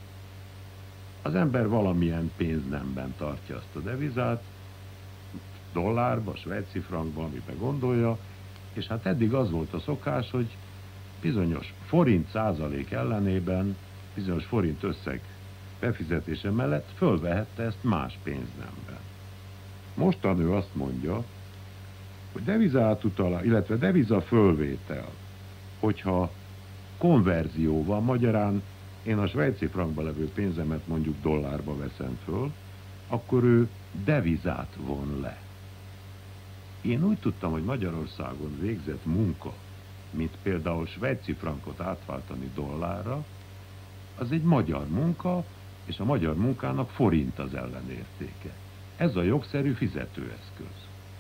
Az ember valamilyen pénznemben tartja azt a devizát, dollárba, svájci frankba, amiben gondolja, és hát eddig az volt a szokás, hogy bizonyos forint százalék ellenében, bizonyos forint összeg befizetése mellett fölvehette ezt más pénznemben. Mostan ő azt mondja, hogy devizaátutalás, illetve deviza fölvétel, hogyha konverzió van, magyarán én a svájci frankba levő pénzemet mondjuk dollárba veszem föl, akkor ő devizát von le. Én úgy tudtam, hogy Magyarországon végzett munka, mint például svájci frankot átváltani dollárra, az egy magyar munka, és a magyar munkának forint az ellenértéke. Ez a jogszerű fizetőeszköz.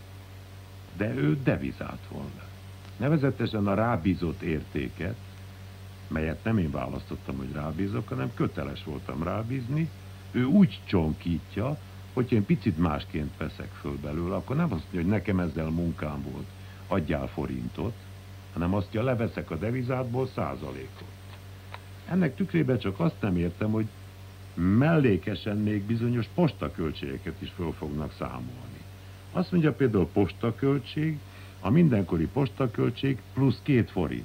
De ő devizát von le. Nevezetesen a rábízott értéket, melyet nem én választottam, hogy rábízok, hanem köteles voltam rábízni, ő úgy csonkítja, hogy én picit másként veszek föl belőle, akkor nem azt mondja, hogy nekem ezzel munkám volt, adjál forintot, hanem azt mondja, leveszek a devizátból százalékot. Ennek tükrében csak azt nem értem, hogy mellékesen még bizonyos postaköltségeket is föl fognak számolni. Azt mondja például postaköltség, a mindenkori postaköltség plusz két forint.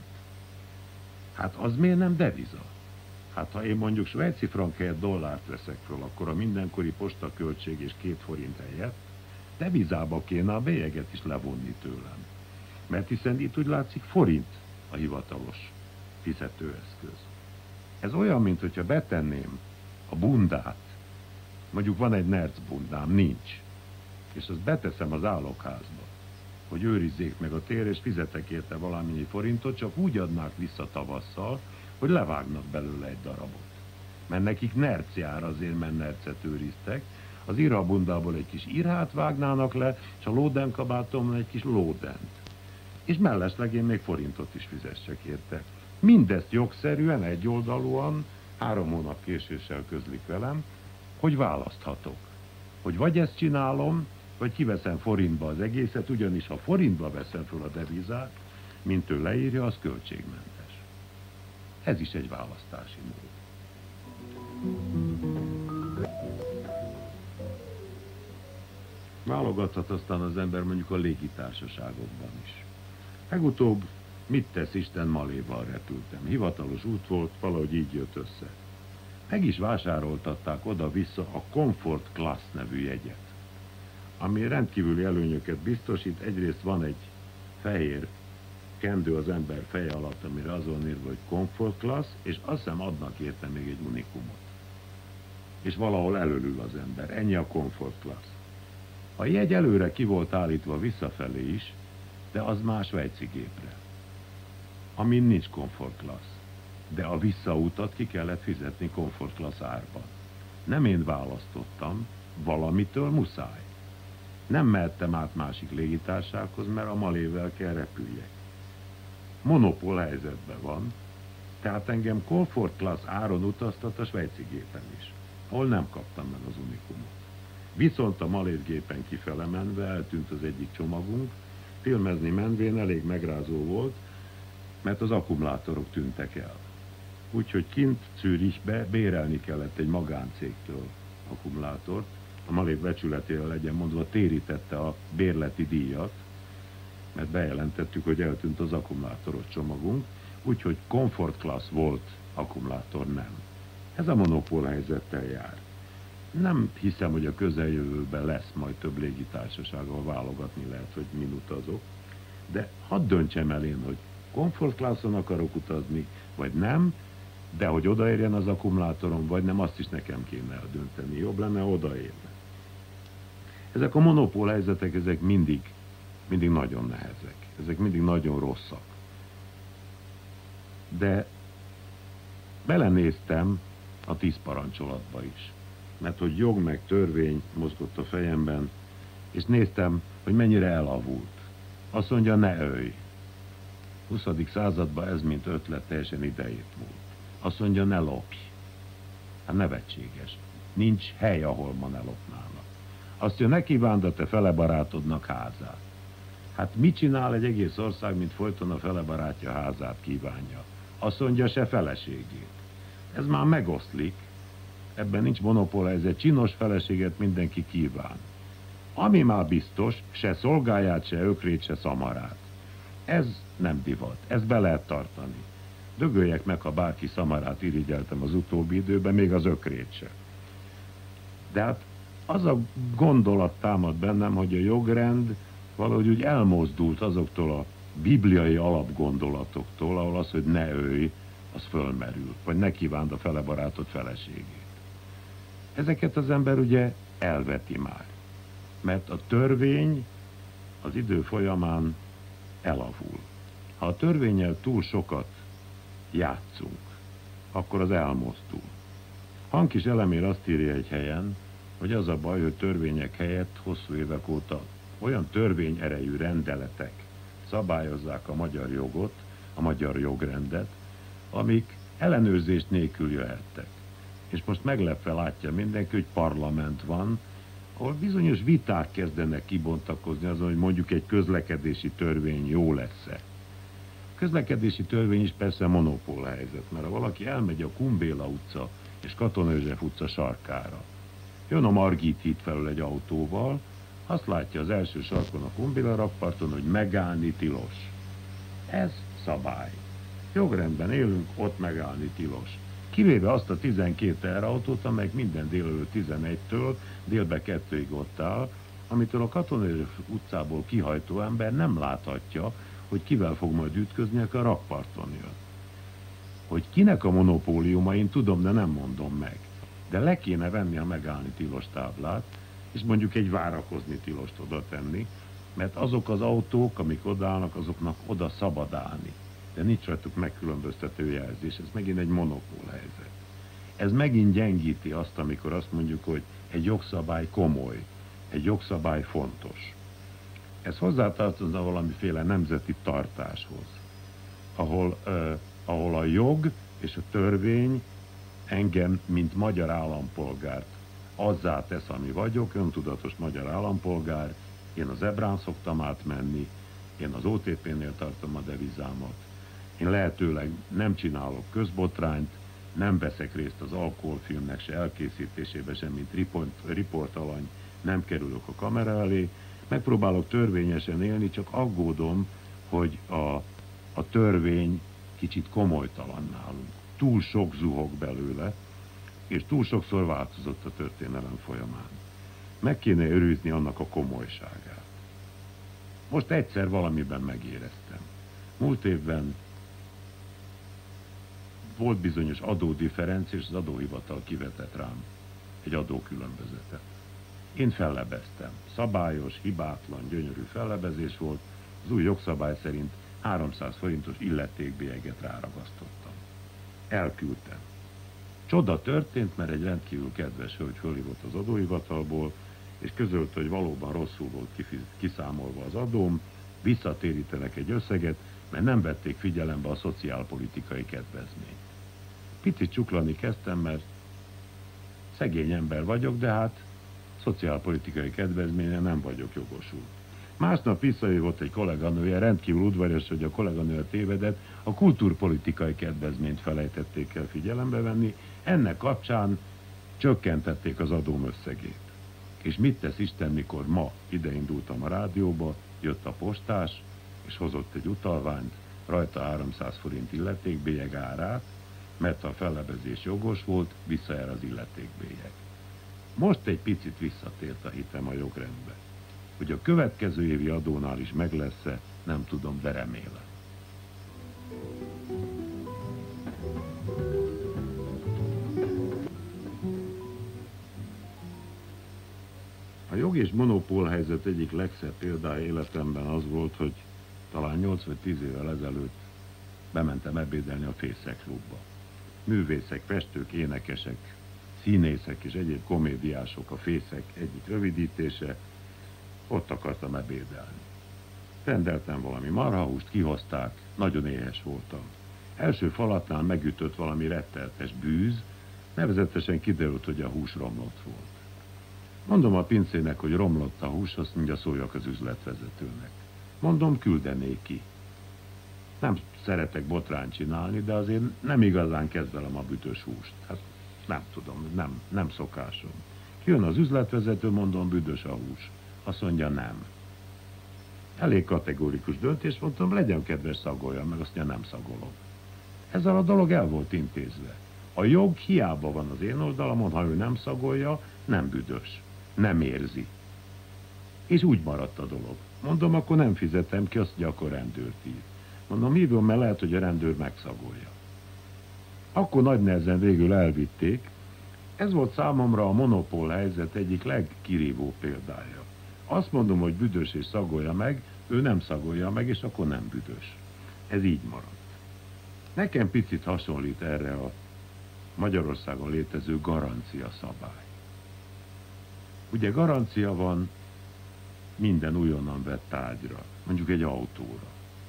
Hát az miért nem deviza? Hát ha én mondjuk svájci frank helyett dollárt veszek föl, akkor a mindenkori postaköltség és két forint helyett devizába kéne a bélyeget is levonni tőlem. Mert hiszen itt úgy látszik forint a hivatalos fizetőeszköz. Ez olyan, mint hogyha betenném a bundát, mondjuk van egy nerc bundám, nincs, és azt beteszem az állokházba, hogy őrizzék meg a tér, és fizetek érte valamennyi forintot, csak úgy adnák vissza tavasszal, hogy levágnak belőle egy darabot. Mert nekik nerc jár azért, mert nercet őriztek, az irhabundából egy kis irhát vágnának le, és a lódenkabátomban egy kis lódent. és mellesleg én még forintot is fizessek érte. Mindezt jogszerűen, egyoldalúan, három hónap késéssel közlik velem, hogy választhatok. Hogy vagy ezt csinálom, vagy kiveszem forintba az egészet, ugyanis ha forintba veszem fel a devizát, mint ő leírja, az költségmentes. Ez is egy választási mód. Válogathat aztán az ember mondjuk a légitársaságokban is. Legutóbb, mit tesz Isten, Maléval repültem. Hivatalos út volt, valahogy így jött össze. Meg is vásároltatták oda-vissza a Comfort Class nevű jegyet, ami rendkívüli előnyöket biztosít. Egyrészt van egy fehér kendő az ember feje alatt, amire az van írva, hogy Comfort Class, és azt hiszem adnak érte még egy unikumot. És valahol előül az ember. Ennyi a Comfort Class. A jegy előre ki volt állítva visszafelé is, de az más vejcigépre, amin nincs Comfort Class. De a visszautat ki kellett fizetni Comfort Class árban. Nem én választottam, valamitől muszáj. Nem mehettem át másik légitársasághoz, mert a Malével kell repüljek. Monopól helyzetben van, tehát engem Comfort Class áron utaztat a svájci gépen is, ahol nem kaptam meg az unikumot. Viszont a Malév gépen kifele menve eltűnt az egyik csomagunk, filmezni menvén elég megrázó volt, mert az akkumulátorok tűntek el. Úgyhogy kint Zürichbe bérelni kellett egy magáncégtől akkumulátort, a Malév becsületére legyen mondva térítette a bérleti díjat, mert bejelentettük, hogy eltűnt az akkumulátoros csomagunk, úgyhogy Comfort Class volt, akkumulátor nem. Ez a monopól helyzettel jár. Nem hiszem, hogy a közeljövőben lesz majd több légitársasággal válogatni lehet, hogy min utazok, de hadd döntsem el én, hogy Comfort Classon akarok utazni, vagy nem, de hogy odaérjen az akkumulátorom, vagy nem, azt is nekem kéne eldönteni. Jobb lenne, odaérne. Ezek a monopól helyzetek, ezek mindig, mindig nagyon nehezek. Ezek mindig nagyon rosszak. De belenéztem a tíz parancsolatba is. Mert hogy jog meg törvény mozgott a fejemben, és néztem, hogy mennyire elavult. Azt mondja, ne ölj. huszadik században ez mint ötlet teljesen idejét múlt. Azt mondja, ne lopj. Hát nevetséges. Nincs hely, ahol ma ne lopnának. Azt mondja, ne kívánd a te fele barátodnak házát. Hát mit csinál egy egész ország, mint folyton a fele barátja házát kívánja? Azt mondja, se feleségét. Ez már megoszlik. Ebben nincs monopól, ez egy csinos feleséget mindenki kíván. Ami már biztos, se szolgáját, se ökrét, se szamarát. Ez nem divat, ezt be lehet tartani. Dögöljek meg, ha bárki szamarát irigyeltem az utóbbi időben, még az ökrét se. De hát az a gondolat támad bennem, hogy a jogrend valahogy úgy elmozdult azoktól a bibliai alapgondolatoktól, ahol az, hogy ne ölj, az fölmerül, vagy ne kívánd a fele barátod feleségét. Ezeket az ember ugye elveti már, mert a törvény az idő folyamán elavul. Ha a törvénnyel túl sokat játszunk, akkor az elmozdul. Hankis Elemér azt írja egy helyen, hogy az a baj, hogy törvények helyett hosszú évek óta olyan törvényerejű rendeletek szabályozzák a magyar jogot, a magyar jogrendet, amik ellenőrzést nélkül jöhettek. És most meglepve látja mindenki, hogy parlament van, ahol bizonyos viták kezdenek kibontakozni azon, hogy mondjuk egy közlekedési törvény jó lesz-e. A közlekedési törvény is persze monopól helyzet, mert ha valaki elmegy a Kumbéla utca és Katona József utca sarkára, jön a Margit híd felől egy autóval, azt látja az első sarkon a Kumbéla rakparton, hogy megállni tilos. Ez szabály. Jogrendben élünk, ott megállni tilos. Kivéve azt a tizenkét teherautót, amelyek minden délelőtt tizenegytől délbe kettőig ott áll, amitől a Katona József utcából kihajtó ember nem láthatja, hogy kivel fog majd ütközni, aki a rakparton jön. Hogy kinek a monopóliuma, én tudom, de nem mondom meg. De le kéne venni a megállni tilos táblát, és mondjuk egy várakozni tilost oda tenni, mert azok az autók, amik odaállnak, azoknak oda szabad állni. De nincs rajtuk megkülönböztető jelzés, ez megint egy monopól helyzet. Ez megint gyengíti azt, amikor azt mondjuk, hogy egy jogszabály komoly, egy jogszabály fontos. Ez hozzátartozna valamiféle nemzeti tartáshoz, ahol, uh, ahol a jog és a törvény engem, mint magyar állampolgárt azzá tesz, ami vagyok, öntudatos magyar állampolgár. Én az Ebrán szoktam átmenni, én az o té pé-nél tartom a devizámat, én lehetőleg nem csinálok közbotrányt, nem veszek részt az alkoholfilmnek se elkészítésébe, sem mint riport, riportalany, nem kerülök a kamera elé, megpróbálok törvényesen élni, csak aggódom, hogy a, a törvény kicsit komolytalan nálunk. Túl sok zuhog belőle, és túl sokszor változott a történelem folyamán. Meg kéne őrizni annak a komolyságát. Most egyszer valamiben megéreztem. Múlt évben volt bizonyos adódifferencia, és az adóhivatal kivetett rám egy adókülönbözetet. Én fellebeztem. Szabályos, hibátlan, gyönyörű fellebezés volt. Az új jogszabály szerint háromszáz forintos illetékbélyeget ráragasztottam. Elküldtem. Csoda történt, mert egy rendkívül kedves hölgy fölhívott az adóhivatalból, és közölte, hogy valóban rosszul volt kiszámolva az adóm, visszatérítenek egy összeget, mert nem vették figyelembe a szociálpolitikai kedvezményt. Picit csuklani kezdtem, mert szegény ember vagyok, de hát szociálpolitikai kedvezményre nem vagyok jogosult. Másnap visszajövött egy kolléganője, rendkívül udvarias, hogy a kolléganője tévedett, a kultúrpolitikai kedvezményt felejtették el figyelembe venni, ennek kapcsán csökkentették az adóm összegét. És mit tesz Isten, mikor ma ideindultam a rádióba, jött a postás, és hozott egy utalványt, rajta háromszáz forint illetékbélyeg árát, mert a fellebezés jogos volt, visszaér az illetékbélyeg. Most egy picit visszatért a hitem a jogrendbe. Hogy a következő évi adónál is meg lesz-e, nem tudom, de remélem. A jog és monopól helyzet egyik legszebb példája életemben az volt, hogy talán nyolc vagy tíz évvel ezelőtt bementem ebédelni a Fészek klubba. Művészek, festők, énekesek, színészek és egyéb komédiások, a Fészek egyik rövidítése, ott akartam ebédelni. Rendeltem valami marhahúst, kihozták, nagyon éhes voltam. Első falatnál megütött valami retteltes bűz, nevezetesen kiderült, hogy a hús romlott volt. Mondom a pincének, hogy romlott a hús, azt mondja, szóljak az üzletvezetőnek. Mondom, küldenék ki. Nem szeretek botrányt csinálni, de azért nem igazán kedvelem a büdös húst. Hát nem tudom, nem, nem szokásom. Jön az üzletvezető, mondom, büdös a hús. Azt mondja, nem. Elég kategórikus döntés, mondtam, legyen kedves, szagolja meg, azt mondja, nem szagolom. Ezzel a dolog el volt intézve. A jog hiába van az én oldalamon, ha ő nem szagolja, nem büdös. Nem érzi. És úgy maradt a dolog. Mondom, akkor nem fizetem ki, azt mondja, akkor rendőrt ír. Mondom, hívom, mert lehet, hogy a rendőr megszagolja. Akkor nagy nehezen végül elvitték. Ez volt számomra a monopól helyzet egyik legkirívó példája. Azt mondom, hogy büdös és szagolja meg, ő nem szagolja meg, és akkor nem büdös. Ez így maradt. Nekem picit hasonlít erre a Magyarországon létező garancia szabály. Ugye garancia van minden újonnan vett tárgyra, mondjuk egy autóra.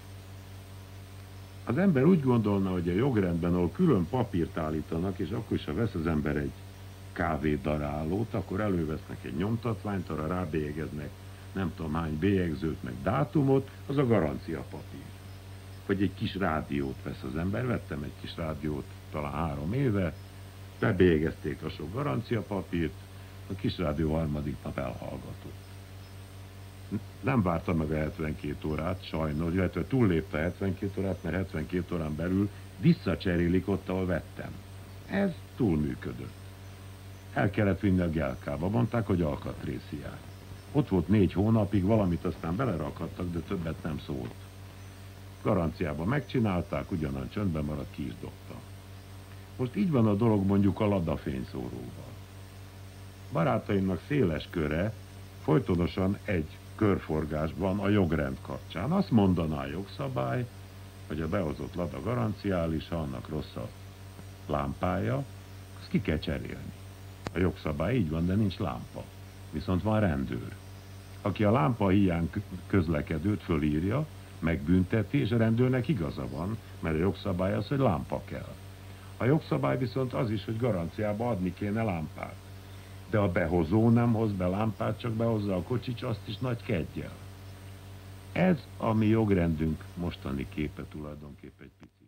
Az ember úgy gondolna, hogy a jogrendben, ahol külön papírt állítanak, és akkor is, ha vesz az ember egy kávédarálót, akkor elővesznek egy nyomtatványt, arra rábélyegeznek nem tudom hány bélyegzőt, meg dátumot, az a garancia papír. Vagy egy kis rádiót vesz az ember, vettem egy kis rádiót talán három éve, bebélyegezték a sok garancia papírt, a kis rádió harmadik nap elhallgatott. Nem várta meg a hetvenkét órát, sajnos, illetve túllépte a hetvenkét órát, mert hetvenkét órán belül visszacserélik ott, ahol vettem. Ez túlműködött. El kellett vinni a Gelkába, mondták, hogy alkatrészhiány. Ott volt négy hónapig, valamit aztán belerakadtak, de többet nem szólt. Garanciában megcsinálták, ugyanan csöndben maradt, ki is dobta. Most így van a dolog mondjuk a Lada fényszóróval. Barátaimnak széles köre folytonosan egy körforgásban a jogrend kapcsán. Azt mondaná a jogszabály, hogy a behozott Lada garanciális, ha annak rossz a lámpája, azt ki kell cserélni. A jogszabály így van, de nincs lámpa. Viszont van rendőr. aki a lámpa hiány közlekedőt fölírja, megbünteti, és a rendőrnek igaza van, mert a jogszabály az, hogy lámpa kell. A jogszabály viszont az is, hogy garanciába adni kéne lámpát. De a behozó nem hoz be lámpát, csak behozza a kocsics, azt is nagy keddyel. Ez a mi jogrendünk mostani képe tulajdonképpen egy picit.